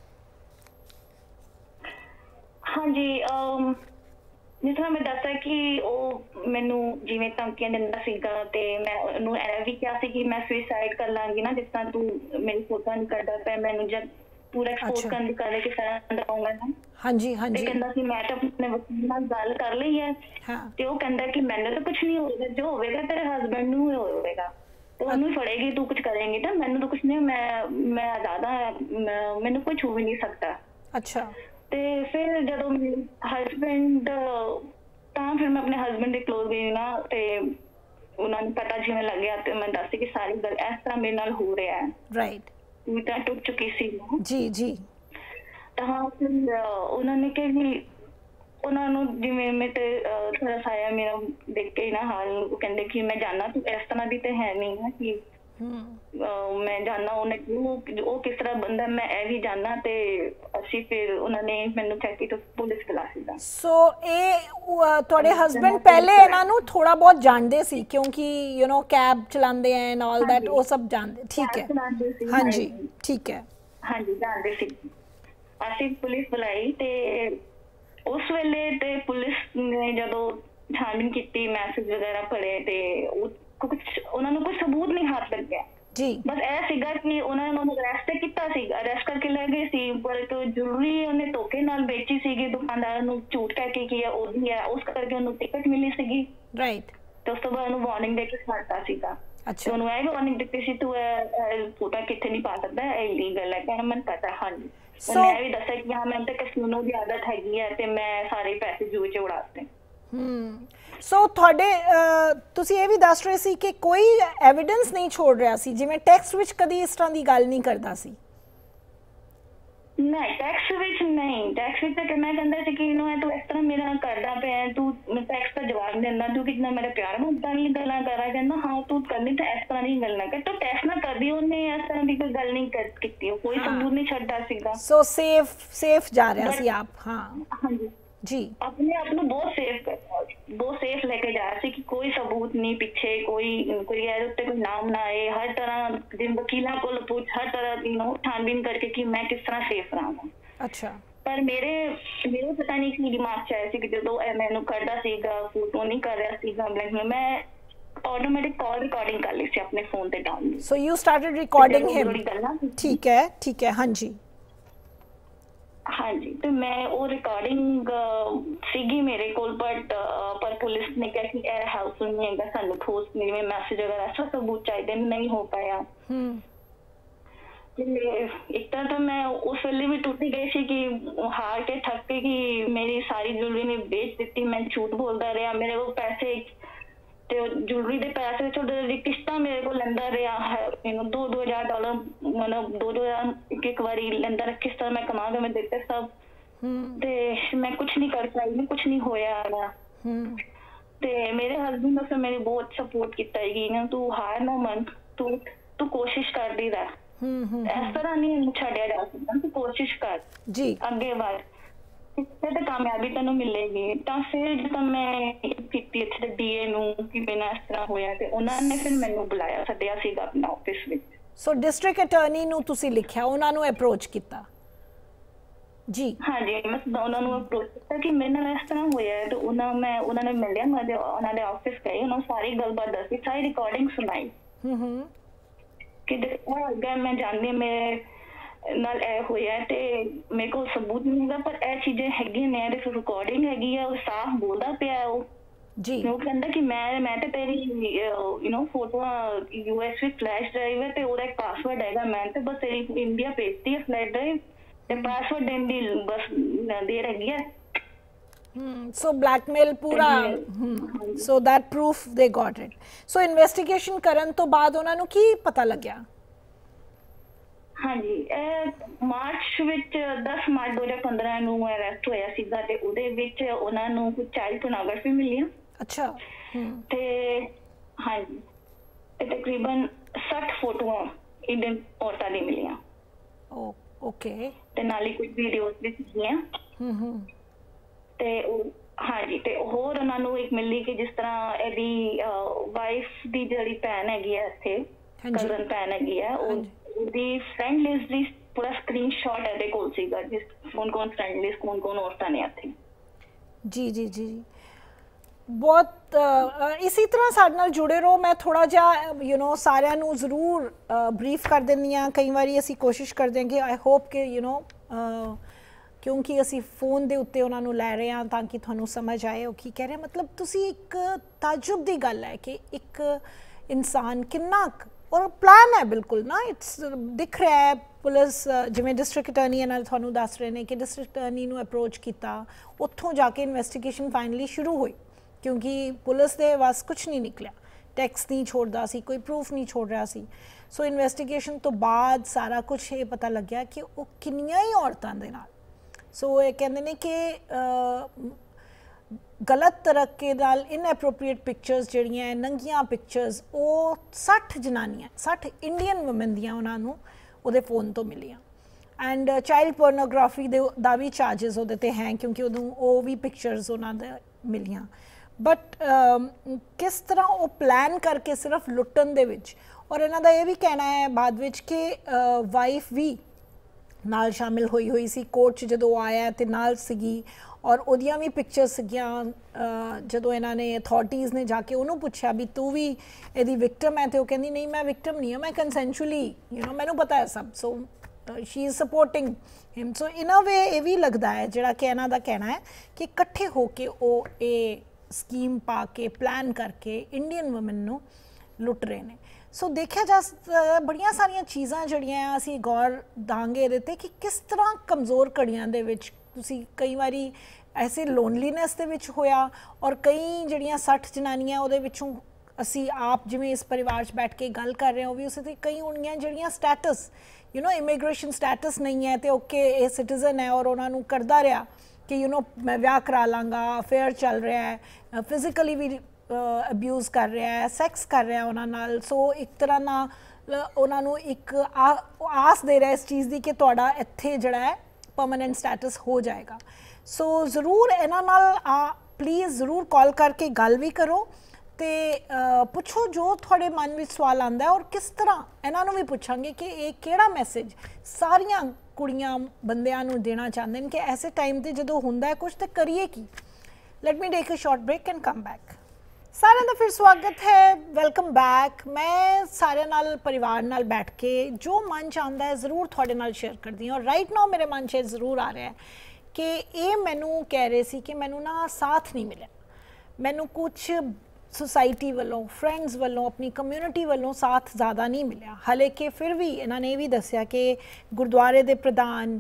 हाँ जी, जिस तरह मैं दसा कि वो मैनू जिवें धमकियां दिंदा सीगा ते मैं उहनूं ऐ भी कहा सी कि मैं सुसाइड कर लांगी ना, जिस तरह तू मेरी फोटो नहीं करदा पे, मैनू जब पूरा एक्सपोज अच्छा। करन दी करे कि तरह दऊंगा ना। हाँ जी, हाँ ते जी, कहंदा सी मैं तो अपने वकील नाल गल कर लई है, हाँ, ते वो कहंदा कि मैनू तो कुछ नहीं होगा, जो होवेगा तेरे हस्बैंड नूं ही होवेगा, तो उन्होंने फड़ेगी, तू कुछ करेंगी तो मैनू तो कुछ नहीं, मैं मैं आजाद हां, मैनू कोई छू भी नहीं सकता। अच्छा, ਤੇ ਫਿਰ ਜਦੋਂ ਮੇਰੇ ਹਸਬੈਂਡ ਤਾਂ ਫਿਰ ਮੈਂ ਆਪਣੇ ਹਸਬੈਂਡ ਦੇ ਕਲੋਜ਼ ਗਈ ਨਾ, ਤੇ ਉਹਨਾਂ ਨੂੰ ਪਤਾ ਜਿਵੇਂ ਲੱਗਿਆ ਤੇ ਮੈਂ ਦੱਸੀ ਕਿ ਸਾਰੀ ਗੱਲ ਇਸ ਤਰ੍ਹਾਂ ਮੇਰੇ ਨਾਲ ਹੋ ਰਿਹਾ ਹੈ। ਰਾਈਟ, ਮੈਂ ਤਾਂ ਟੁੱਟ ਚੁੱਕੀ ਸੀ ਜੀ ਜੀ। ਤਾਂ ਫਿਰ ਉਹਨਾਂ ਨੇ ਕਿਹਾ ਕਿ ਉਹਨਾਂ ਨੂੰ ਜਿਵੇਂ ਮੈਂ ਤੇ ਥੋੜਾ ਸਾਇਆ ਮੇਰਾ ਦੇਖ ਕੇ ਨਾ ਹਾਲ, ਉਹ ਕਹਿੰਦੇ ਕਿ ਮੈਂ ਜਾਣਾ ਤੂੰ ਇਸ ਤਰ੍ਹਾਂ ਦੀ ਤੇ ਹੈ ਨਹੀਂ ਨਾ ਕਿ ਮੈਂ ਜਾਣਾ, ਉਹਨੇ ਉਹ ਕਿਸ ਤਰ੍ਹਾਂ ਬੰਦਾ ਮੈਂ ਇਹ ਵੀ ਜਾਣਾ, ਤੇ ਅਸੀਂ ਫਿਰ ਉਹਨਾਂ ਨੇ ਮੈਨੂੰ ਕਹਿ ਕੇ ਪੁਲਿਸ ਬੁਲਾ ਦਿੱਤਾ। ਸੋ ਇਹ ਤੁਹਾਡੇ ਹਸਬੈਂਡ ਪਹਿਲੇ ਇਹਨਾਂ ਨੂੰ ਥੋੜਾ ਬਹੁਤ ਜਾਣਦੇ ਸੀ ਕਿਉਂਕਿ ਯੂ نو ਕੈਬ ਚਲਾਉਂਦੇ ਐ ਐਂਡ ਆਲ ਦੈਟ, ਉਹ ਸਭ ਜਾਣਦੇ? ਠੀਕ ਹੈ, ਹਾਂਜੀ ਠੀਕ ਹੈ, ਹਾਂਜੀ ਜਾਣਦੇ ਸੀ। ਅਸੀਂ ਪੁਲਿਸ ਬੁਲਾਈ ਤੇ ਉਸ ਵੇਲੇ ਤੇ ਪੁਲਿਸ ਨੇ ਜਦੋਂ ਛਾਣਬੀਨ ਕੀਤੀ, ਮੈਸੇਜ ਵਗੈਰਾ ਪੜ੍ਹੇ, ਤੇ ਉਹ ਕੁਝ ਉਹਨਾਂ ਨੂੰ ਕੋਈ ਸਬੂਤ ਨਹੀਂ ਹੱਥ ਲੱਗਿਆ ਜੀ। ਬਸ ਇਹ ਸੀਗਾ ਕਿ ਉਹਨਾਂ ਨੇ ਉਹਨੂੰ ਅਰੈਸਟ ਕੀਤਾ ਸੀ, ਅਰੈਸਟ ਕਰਕੇ ਲੈ ਗਏ ਸੀ, ਪਰ ਜੁਲਰੀ ਉਹਨੇ ਧੋਖੇ ਨਾਲ ਵੇਚੀ ਸੀਗੀ ਦੁਕਾਨਦਾਰ ਨੂੰ, ਝੂਠ ਕਹਿ ਕੇ ਕੀ ਹੈ ਉਹਦੀ ਹੈ, ਉਸ ਕਰਕੇ ਉਹਨੂੰ ਟਿਕਟ ਮਿਲੀ ਸੀਗੀ। ਰਾਈਟ, ਤੇ ਉਸ ਤੋਂ ਬਾਅਦ ਉਹਨੂੰ ਵਾਰਨਿੰਗ ਦੇ ਕੇ ਛੱਡਤਾ ਸੀਗਾ। ਅੱਛਾ, ਉਹਨੂੰ ਇਹ ਵਾਰਨਿੰਗ ਦਿੱਤੀ ਸੀ ਤੂੰ ਇਹ ਫੋਟੋ ਕਿੱਥੇ ਨਹੀਂ ਪਾ ਸਕਦਾ, ਇਹ ਇਲੀਗਲ ਹੈ। ਕਹਿੰਦਾ ਮੈਨੂੰ ਪਤਾ। ਹਾਂਜੀ, ਉਹਨੇ ਇਹ ਵੀ ਦੱਸਿਆ ਕਿ ਹਾਂ ਮੈਨੂੰ ਤਾਂ ਕੈਸੀਨੋ ਦੀ ਆਦਤ ਹੈਗੀ ਹੈ ਤੇ ਮੈਂ ਸਾਰੇ ਪੈਸੇ ਜੂਏ 'ਚ ਉਡਾਤੇ। ਹਮ ਸੋ ਤੁਹਾਡੇ ਤੁਸੀਂ ਇਹ ਵੀ ਦੱਸ ਰਹੇ ਸੀ ਕਿ ਕੋਈ ਐਵੀਡੈਂਸ ਨਹੀਂ ਛੋੜ ਰਿਹਾ ਸੀ, ਜਿਵੇਂ ਟੈਕਸਟ ਵਿੱਚ ਕਦੀ ਇਸ ਤਰ੍ਹਾਂ ਦੀ ਗੱਲ ਨਹੀਂ ਕਰਦਾ ਸੀ? ਨਹੀਂ, ਟੈਕਸਟ ਵਿੱਚ ਨਹੀਂ, ਟੈਕਸਟ ਵਿੱਚ ਤਾਂ ਮੈਂ ਕਹਿੰਦਾ ਸੀ ਕਿ ਇਹਨੂੰ ਤੂੰ ਇਸ ਤਰ੍ਹਾਂ ਮੇਰਾ ਕਰਦਾ ਪਿਆ, ਤੂੰ ਟੈਕਸਟ ਦਾ ਜਵਾਬ ਦਿੰਦਾ, ਤੂੰ ਕਿੰਨਾ ਮੇਰਾ ਪਿਆਰ ਮੁੱਦਾਂ ਨਹੀਂ ਗੱਲਾਂ ਕਰ ਰਿਹਾ। ਕਹਿੰਦਾ ਹਾਂ ਤੂੰ ਕਰਨੀ ਤਾਂ ਇਸ ਤਰ੍ਹਾਂ ਦੀ ਗੱਲ ਨਾ ਕਰ, ਤੂੰ ਟੈਕਸਟ ਨਾ ਕਰਦੀ, ਉਹਨੇ ਇਸ ਤਰ੍ਹਾਂ ਦੀ ਕੋਈ ਗੱਲ ਨਹੀਂ ਕੀਤੀ, ਉਹ ਕੋਈ ਸਬੂਤ ਨਹੀਂ ਛੱਡਦਾ ਸੀਗਾ। ਸੋ ਸੇਫ ਸੇਫ ਜਾ ਰਿਹਾ ਸੀ ਆਪ? ਹਾਂ, ਹਾਂਜੀ ਜੀ, ਆਪਣੇ ਆਪ ਨੂੰ ਬਹੁਤ ਸੇਫ ਬਹੁਤ ਸੇਫ ਲੈ ਕੇ ਜਾ ਰਿਹਾ ਸੀ ਕਿ ਕੋਈ ਸਬੂਤ ਨਹੀਂ ਪਿੱਛੇ, ਕੋਈ ਕੋਈ ਇਹਦੇ ਉੱਤੇ ਕੋਈ ਨਾਮ ਨਾ ਆਏ, ਹਰ ਤਰ੍ਹਾਂ ਦੇ ਵਕੀਲਾਂ ਕੋਲ ਪੁੱਛ, ਹਰ ਤਰ੍ਹਾਂ ਦੀ ਨੂੰ ਛਾਣਬੀਨ ਕਰਕੇ ਕਿ ਮੈਂ ਕਿਸ ਤਰ੍ਹਾਂ ਸੇਫ ਰਹਾਂ। ਅੱਛਾ, ਪਰ ਮੇਰੇ ਮੇਰੇ ਪਤਾ ਨਹੀਂ ਕੀ ਦਿਮਾਗ 'ਚ ਆਇਆ ਸੀ ਕਿ ਜਦੋਂ ਇਹ ਮੈਨੂੰ ਕਰਦਾ ਸੀਗਾ, ਫੋਟੋ ਨਹੀਂ ਕਰ ਰਿਹਾ ਸੀਗਾ, ਮੈਂ ਆਟੋਮੈਟਿਕ ਕਾਲ ਰਿਕਾਰਡਿੰਗ ਕਰ ਲਈ ਸੀ ਆਪਣੇ ਫੋਨ ਤੇ down. So you started recording him? ਠੀਕ ਹੈ, ਠੀਕ ਹੈ, ਹਾਂਜੀ ਹਾਂਜੀ। ਤੇ ਮੈਂ ਉਹ ਰਿਕਾਰਡਿੰਗ ਸੀਗੀ ਮੇਰੇ ਕੋਲ, ਬਟ ਪਰ ਪੁਲਿਸ ਨੇ ਕਿਹਾ ਕਿ ਇਹ ਹੈਲਪਫੁਲ ਨਹੀਂ ਹੈਗਾ, ਸਾਨੂੰ ਠੋਸ ਜਿਵੇਂ ਮੈਸੇਜ ਵਗੈਰਾ ਐਸਾ ਸਬੂਤ ਚਾਹੀਦੇ, ਨਹੀਂ ਹੋ ਪਾਇਆ। ਇੱਕ ਤਾਂ ਤਾਂ ਮੈਂ ਉਸ ਵੇਲੇ ਵੀ ਟੁੱਟ ਗਈ ਸੀ ਕਿ ਹਾਰ ਕੇ ਥੱਕ ਕੇ ਕਿ ਮੇਰੀ ਸਾਰੀ ਜੁਲਰੀ ਨੇ ਵੇਚ ਦਿੱਤੀ, ਮੈਂ ਝੂਠ ਬੋਲਦਾ ਰਿਹਾ, ਮੇਰੇ ਕੋਲ ਪੈਸੇ ਤੇ ਜੁਲਰੀ ਦੇ ਪੈਸੇ ਛੋਟੇ ਕਿਸ਼ਤਾਂ ਮੇਰੇ ਕੋਲ ਲੈਂਦਾ ਰਿਹਾ ਹੈ, ਇਹਨੂੰ ਦੋ ਦੋ ਹਜ਼ਾਰ ਡਾਲਰ ਮਤਲਬ ਦੋ ਦੋ ਹਜ਼ਾਰ ਇੱਕ ਇੱਕ ਵਾਰੀ ਲੈਂਦਾ ਰਿਹਾ, ਕਿਸ ਤਰ੍ਹਾਂ ਮੈਂ ਕਮਾ ਕੇ ਮੈਂ ਦਿੱਤੇ ਸਭ, ਤੇ ਮੈਂ ਕੁਛ ਨਹੀਂ ਕਰ ਪਾਈ, ਕੁਛ ਨਹੀਂ ਹੋਇਆ ਨਾ। ਤੇ ਮੇਰੇ ਹਸਬੈਂਡ ਨੇ ਫਿਰ ਮੇਰੀ ਬਹੁਤ ਸਪੋਰਟ ਕੀਤਾ ਹੈਗੀ ਨਾ, ਤੂੰ ਹਾਰ ਨਾ ਮੰਨ, ਤੂੰ ਤੂੰ ਕੋਸ਼ਿਸ਼ ਕਰਦੀ ਰਹਿ, ਇਸ ਤਰ੍ਹਾਂ ਨਹੀਂ ਛੱਡਿਆ ਜਾ ਸਕਦਾ। ਤੂੰ ਕੋਸ਼ਿਸ਼ ਕਰ ਜੀ, ਅੱਗੇ ਵੱਧ, ਤੇ ਕਾਮਯਾਬੀ ਤੈਨੂੰ ਮਿਲੇਗੀ। ਤਾਂ ਫਿਰ ਜਦੋਂ ਮੈਂ ਕੀਤੀ ਇੱਥੇ ਡੀਏ ਨੂੰ ਕਿ ਬਿਨਾਂ ਇਸ ਤਰ੍ਹਾਂ ਹੋਇਆ, ਤੇ ਉਹਨਾਂ ਨੇ ਫਿਰ ਮੈਨੂੰ ਬੁਲਾਇਆ, ਸੱਦਿਆ ਸੀਗਾ ਆਪਣਾ ਆਫਿਸ ਵਿੱਚ। ਸੋ ਡਿਸਟ੍ਰਿਕਟ ਅਟਾਰਨੀ ਨੂੰ ਤੁਸੀਂ ਲਿਖਿਆ, ਉਹਨਾਂ ਨੂੰ ਅਪਰੋਚ ਕੀਤਾ? ਜੀ ਹਾਂਜੀ, ਮੈਂ ਉਹਨਾਂ ਨੂੰ ਅਪਰੋਚ ਕੀਤਾ ਕਿ ਮੇਰੇ ਨਾਲ ਇਸ ਤਰ੍ਹਾਂ ਹੋਇਆ, ਤੇ ਉਹਨਾਂ ਮੈਂ ਉਹਨਾਂ ਨੇ ਮਿਲਿਆ, ਮੈਂ ਉਹਨਾਂ ਦੇ ਆਫਿਸ ਗਈ, ਉਹਨਾਂ ਨੂੰ ਸਾਰੀ ਗੱਲਬਾਤ ਦੱਸੀ, ਸਾਰੀ ਰਿਕਾਰਡਿੰਗ ਸੁਣਾਈ ਕਿ ਦੇਖੋ ਅੱਗੇ ਮੈਂ ਜਾਣਦੀ ਮੇਰੇ ਨਾਲ ਇਹ ਹੋਇਆ ਤੇ ਮੇਰੇ ਕੋਲ ਸਬੂਤ ਨਹੀਂ ਹੈਗਾ, ਪਰ ਇਹ ਚੀਜ਼ਾਂ ਹੈਗੀਆਂ ਨੇ, ਇਹਦੇ ਰਿਕਾਰਡਿੰਗ ਹੈਗੀ ਆ, ਉਹ ਸਾਫ਼ ਬੋਲਦਾ ਪਿਆ ਉਹ ਜੀ। ਉਹ ਕਹਿੰਦਾ ਕਿ ਮੈਂ ਮੈਂ ਤੇ ਤੇਰੀ ਯੂ نو ਫੋਟੋਆਂ ਯੂਐਸਬੀ ਫਲੈਸ਼ ਡਰਾਈਵ ਹੈ ਤੇ ਉਹਦਾ ਇੱਕ ਪਾਸਵਰਡ ਹੈਗਾ, ਮੈਂ ਤੇ ਬਸ ਤੇਰੀ ਇੰਡੀਆ ਭੇਜਤੀ ਹੈ ਫਲੈਸ਼ ਡਰਾਈਵ, ਤੇ ਪਾਸਵਰਡ ਦੇਣ ਦੀ ਬਸ ਦੇਰ ਹੈਗੀ ਹੈ। Hmm, so blackmail ਪੂਰਾ। hmm. So that proof they got it. So investigation ਕਰਨ ਤੋਂ ਬਾਅਦ ਉਹਨਾਂ ਨੂੰ ਕੀ ਪਤਾ ਲੱਗਿਆ? ਹਾਂਜੀ, ਇਹ ਮਾਰਚ ਵਿੱਚ ਦਸ ਮਾਰਚ ਦੋ ਹਜ਼ਾਰ ਪੰਦਰਾਂ ਨੂੰ ਅਰੈਸਟ ਹੋਇਆ ਸੀਗਾ, ਤੇ ਉਹਦੇ ਵਿੱਚ ਉਹਨਾਂ ਨੂੰ ਕੁਝ ਚਾਈਲਡ ਪੋਰਨੋਗ੍ਰਾਫੀ ਮਿਲੀਆਂ। ਅੱਛਾ। ਤੇ ਹਾਂਜੀ, ਤੇ ਤਕਰੀਬਨ ਸੱਠ ਫੋਟੋਆਂ ਇੰਡੀਅਨ ਔਰਤਾਂ ਦੀ ਮਿਲੀਆਂ। ਓਕੇ। ਤੇ ਨਾਲ ਹੀ ਕੁਝ ਵੀਡੀਓਜ਼ ਵੀ ਸੀਗੀਆਂ। ਹੂੰ ਹੂੰ। ਤੇ ਹਾਂਜੀ, ਤੇ ਹੋਰ ਉਹਨਾਂ ਨੂੰ ਇੱਕ ਮਿਲੀ ਕਿ ਜਿਸ ਤਰ੍ਹਾਂ ਇਹਦੀ ਵਾਈਫ ਦੀ ਜਿਹੜੀ ਭੈਣ ਹੈਗੀ ਹੈ ਇੱਥੇ, ਕਜ਼ਨ ਭੈਣ ਹੈਗੀ ਹੈ, ਉਹ ਉਹਦੀ ਫਰੈਂਡ ਲਿਸਟ ਦੀ ਪੂਰਾ ਸਕਰੀਨਸ਼ਾਟ ਇਹਦੇ ਕੋਲ ਸੀਗਾ, ਜਿਸ ਕੌਣ ਕੌਣ ਫਰੈਂਡ ਲਿਸਟ, ਕੌਣ ਕੌਣ ਔਰਤਾਂ ਨੇ ਇੱਥੇ। ਜੀ ਜੀ ਜੀ, ਬਹੁਤ ਇਸੇ ਤਰ੍ਹਾਂ ਸਾਡੇ ਨਾਲ ਜੁੜੇ ਰਹੋ। ਮੈਂ ਥੋੜਾ ਜਿਹਾ ਯੂ نو ਸਾਰਿਆਂ ਨੂੰ ਜ਼ਰੂਰ ਬਰੀਫ ਕਰ ਦਿੰਦੀ ਹਾਂ। ਕਈ ਵਾਰੀ ਅਸੀਂ ਕੋਸ਼ਿਸ਼ ਕਰਦੇ ਹਾਂ ਕਿ ਆਈ ਹੋਪ ਕਿ ਯੂ نو ਕਿਉਂਕਿ ਅਸੀਂ ਫੋਨ ਦੇ ਉੱਤੇ ਉਹਨਾਂ ਨੂੰ ਲੈ ਰਹੇ ਹਾਂ ਤਾਂ ਕਿ ਤੁਹਾਨੂੰ ਸਮਝ ਆਏ ਉਹ ਕੀ ਕਹਿ ਰਹੇ। ਮਤਲਬ ਤੁਸੀਂ ਇੱਕ ਤਾਜੁਬ ਦੀ ਗੱਲ ਹੈ ਕਿ ਇੱਕ ਇਨਸਾਨ ਕਿੰਨਾ ਔਰ ਪਲਾਨ ਹੈ ਬਿਲਕੁਲ ਨਾ, ਇਟਸ ਦਿਖ ਰਿਹਾ ਹੈ। ਪੁਲਿਸ ਜਿਵੇਂ ਡਿਸਟ੍ਰਿਕਟ ਅਟਾਰਨੀ ਨਾਲ ਤੁਹਾਨੂੰ ਦੱਸ ਰਹੇ ਨੇ ਕਿ ਡਿਸਟ੍ਰਿਕਟ ਅਟਾਰਨੀ ਨੂੰ ਅਪਰੋਚ ਕੀਤਾ, ਉੱਥੋਂ ਜਾ ਕੇ ਇਨਵੈਸਟੀਗੇਸ਼ਨ ਫਾਈਨਲੀ ਸ਼ੁਰੂ ਹੋਈ, ਕਿਉਂਕਿ ਪੁਲਿਸ ਦੇ ਬਸ ਕੁਛ ਨਹੀਂ ਨਿਕਲਿਆ, ਟੈਕਸ ਨਹੀਂ ਛੋੜਦਾ ਸੀ, ਕੋਈ ਪ੍ਰੂਫ ਨਹੀਂ ਛੋੜ ਰਿਹਾ ਸੀ। ਸੋ ਇਨਵੈਸਟੀਗੇਸ਼ਨ ਤੋਂ ਬਾਅਦ ਸਾਰਾ ਕੁਛ ਇਹ ਪਤਾ ਲੱਗਿਆ ਕਿ ਉਹ ਕਿੰਨੀਆਂ ਹੀ ਔਰਤਾਂ ਦੇ ਨਾਲ, ਸੋ ਇਹ ਕਹਿੰਦੇ ਨੇ ਕਿ ਗਲਤ ਤਰੀਕੇ ਨਾਲ ਇਨਐਪਰੋਪਰੀਏਟ ਪਿਕਚਰਸ ਜਿਹੜੀਆਂ ਨੰਗੀਆਂ ਪਿਕਚਰਸ, ਉਹ ਸੱਠ ਜਨਾਨੀਆਂ, ਸੱਠ ਇੰਡੀਅਨ ਵੂਮਨ ਦੀਆਂ ਉਹਨਾਂ ਨੂੰ ਉਹਦੇ ਫੋਨ ਤੋਂ ਮਿਲੀਆਂ। ਐਂਡ ਚਾਈਲਡ ਪੋਰਨੋਗ੍ਰਾਫੀ ਦੇ ਦਾ ਵੀ ਚਾਰਜਸ ਉਹਦੇ 'ਤੇ ਹੈ, ਕਿਉਂਕਿ ਉਹਨੂੰ ਉਹ ਵੀ ਪਿਕਚਰਸ ਉਹਨਾਂ ਦੇ ਮਿਲੀਆਂ। ਬਟ ਕਿਸ ਤਰ੍ਹਾਂ ਉਹ ਪਲਾਨ ਕਰਕੇ ਸਿਰਫ ਲੁੱਟਣ ਦੇ ਵਿੱਚ, ਔਰ ਇਹਨਾਂ ਦਾ ਇਹ ਵੀ ਕਹਿਣਾ ਹੈ ਬਾਅਦ ਵਿੱਚ ਕਿ ਵਾਈਫ ਵੀ ਨਾਲ ਸ਼ਾਮਿਲ ਹੋਈ ਹੋਈ ਸੀ। ਕੋਰਟ 'ਚ ਜਦੋਂ ਆਇਆ ਤੇ ਨਾਲ ਸੀਗੀ, ਔਰ ਉਹਦੀਆਂ ਵੀ ਪਿਕਚਰਸ ਸੀਗੀਆਂ। ਜਦੋਂ ਇਹਨਾਂ ਨੇ ਅਥਾਰਟੀਜ਼ ਨੇ ਜਾ ਕੇ ਉਹਨੂੰ ਪੁੱਛਿਆ ਵੀ ਤੂੰ ਵੀ ਇਹਦੀ ਵਿਕਟਮ ਹੈ, ਤੇ ਉਹ ਕਹਿੰਦੀ ਨਹੀਂ ਮੈਂ ਵਿਕਟਮ ਨਹੀਂ ਹਾਂ, ਮੈਂ ਕੰਸੈਂਸ਼ੁਅਲੀ ਯੂ نو ਮੈਨੂੰ ਪਤਾ ਹੈ ਸਭ। So she is supporting him. So in a way ਇਹ ਵੀ ਲੱਗਦਾ ਹੈ ਜਿਹੜਾ ਕਿ ਇਹਨਾਂ ਦਾ ਕਹਿਣਾ ਹੈ ਕਿ ਇਕੱਠੇ ਹੋ ਕੇ ਉਹ ਇਹ ਸਕੀਮ ਪਾ ਕੇ ਪਲਾਨ ਕਰਕੇ ਇੰਡੀਅਨ ਵੂਮਨ ਨੂੰ ਲੁੱਟ ਰਹੇ ਨੇ। ਸੋ ਦੇਖਿਆ ਜਾ ਬੜੀਆਂ ਸਾਰੀਆਂ ਚੀਜ਼ਾਂ ਜਿਹੜੀਆਂ ਅਸੀਂ ਗੌਰ ਦਾਂਗੇ ਇਹਦੇ 'ਤੇ ਕਿ ਕਿਸ ਤਰ੍ਹਾਂ ਕਮਜ਼ੋਰ ਘੜੀਆਂ ਦੇ ਵਿੱਚ ਤੁਸੀਂ ਕਈ ਵਾਰੀ ਐਸੇ ਲੋਨਲੀਨੈਸ ਦੇ ਵਿੱਚ ਹੋਇਆ, ਔਰ ਕਈ ਜਿਹੜੀਆਂ ਸੱਠ ਜਨਾਨੀਆਂ ਉਹਦੇ ਵਿੱਚੋਂ ਅਸੀਂ ਆਪ ਜਿਵੇਂ ਇਸ ਪਰਿਵਾਰ 'ਚ ਬੈਠ ਕੇ ਗੱਲ ਕਰ ਰਹੇ ਹਾਂ, ਉਹ ਵੀ ਉਸੇ 'ਤੇ ਕਈ ਹੋਣਗੀਆਂ ਜਿਹੜੀਆਂ status you know immigration status ਨਹੀਂ ਹੈ, ਤੇ ਓਕੇ ਇਹ ਸਿਟੀਜ਼ਨ ਹੈ, ਔਰ ਉਹਨਾਂ ਨੂੰ ਕਰਦਾ ਰਿਹਾ ਕਿ ਯੂ نو ਮੈਂ ਵਿਆਹ ਕਰਾ ਲਾਂਗਾ, ਅਫੇਅਰ ਚੱਲ ਰਿਹਾ ਹੈ, ਫਿਜ਼ੀਕਲੀ ਵੀ ਅਬਿਊਜ਼ ਕਰ ਰਿਹਾ ਹੈ, ਸੈਕਸ ਕਰ ਰਿਹਾ ਉਹਨਾਂ ਨਾਲ। ਸੋ ਇੱਕ ਤਰ੍ਹਾਂ ਨਾਲ ਉਹਨਾਂ ਨੂੰ ਇੱਕ ਆਸ ਦੇ ਰਿਹਾ ਇਸ ਚੀਜ਼ ਦੀ ਕਿ ਤੁਹਾਡਾ ਇੱਥੇ ਜਿਹੜਾ ਹੈ ਪਰਮਾਨੈਂਟ ਸਟੇਟਸ ਹੋ ਜਾਏਗਾ। ਸੋ ਜ਼ਰੂਰ ਇਹਨਾਂ ਨਾਲ ਪਲੀਜ਼ ਜ਼ਰੂਰ ਕਾਲ ਕਰਕੇ ਗੱਲ ਵੀ ਕਰੋ, ਤੇ ਪੁੱਛੋ ਜੋ ਤੁਹਾਡੇ ਮਨ ਵਿੱਚ ਸਵਾਲ ਆਉਂਦਾ, ਔਰ ਕਿਸ ਤਰ੍ਹਾਂ ਇਹਨਾਂ ਨੂੰ ਵੀ ਪੁੱਛਾਂਗੇ ਕਿ ਇਹ ਕਿਹੜਾ ਮੈਸੇਜ ਸਾਰੀਆਂ ਕੁੜੀਆਂ ਬੰਦਿਆਂ ਨੂੰ ਦੇਣਾ ਚਾਹੁੰਦੇ ਨੇ ਕਿ ਐਸੇ ਟਾਈਮ 'ਤੇ ਜਦੋਂ ਹੁੰਦਾ ਹੈ ਕੁਛ ਤਾਂ ਕਰੀਏ ਕੀ। Let me take a short break and come back. ਸਾਰਿਆਂ ਦਾ ਫਿਰ ਸਵਾਗਤ ਹੈ, ਵੈਲਕਮ ਬੈਕ। ਮੈਂ ਸਾਰਿਆਂ ਨਾਲ ਪਰਿਵਾਰ ਨਾਲ ਬੈਠ ਕੇ ਜੋ ਮਨ 'ਚ ਆਉਂਦਾ ਹੈ ਜ਼ਰੂਰ ਤੁਹਾਡੇ ਨਾਲ ਸ਼ੇਅਰ ਕਰਦੀ ਹਾਂ। ਔਰ ਰਾਈਟ ਨਾਓ ਮੇਰੇ ਮਨ 'ਚ ਜ਼ਰੂਰ ਆ ਰਿਹਾ ਹੈ ਕਿ ਇਹ ਮੈਨੂੰ ਕਹਿ ਰਹੇ ਸੀ ਕਿ ਮੈਨੂੰ ਨਾ ਸਾਥ ਨਹੀਂ ਮਿਲਿਆ, ਮੈਨੂੰ ਕੁਛ ਸੁਸਾਇਟੀ ਵੱਲੋਂ, ਫਰੈਂਡਸ ਵੱਲੋਂ, ਆਪਣੀ ਕਮਿਊਨਿਟੀ ਵੱਲੋਂ ਸਾਥ ਜ਼ਿਆਦਾ ਨਹੀਂ ਮਿਲਿਆ। ਹਾਲੇ ਕਿ ਫਿਰ ਵੀ ਇਹਨਾਂ ਨੇ ਇਹ ਵੀ ਦੱਸਿਆ ਕਿ ਗੁਰਦੁਆਰੇ ਦੇ ਪ੍ਰਧਾਨ,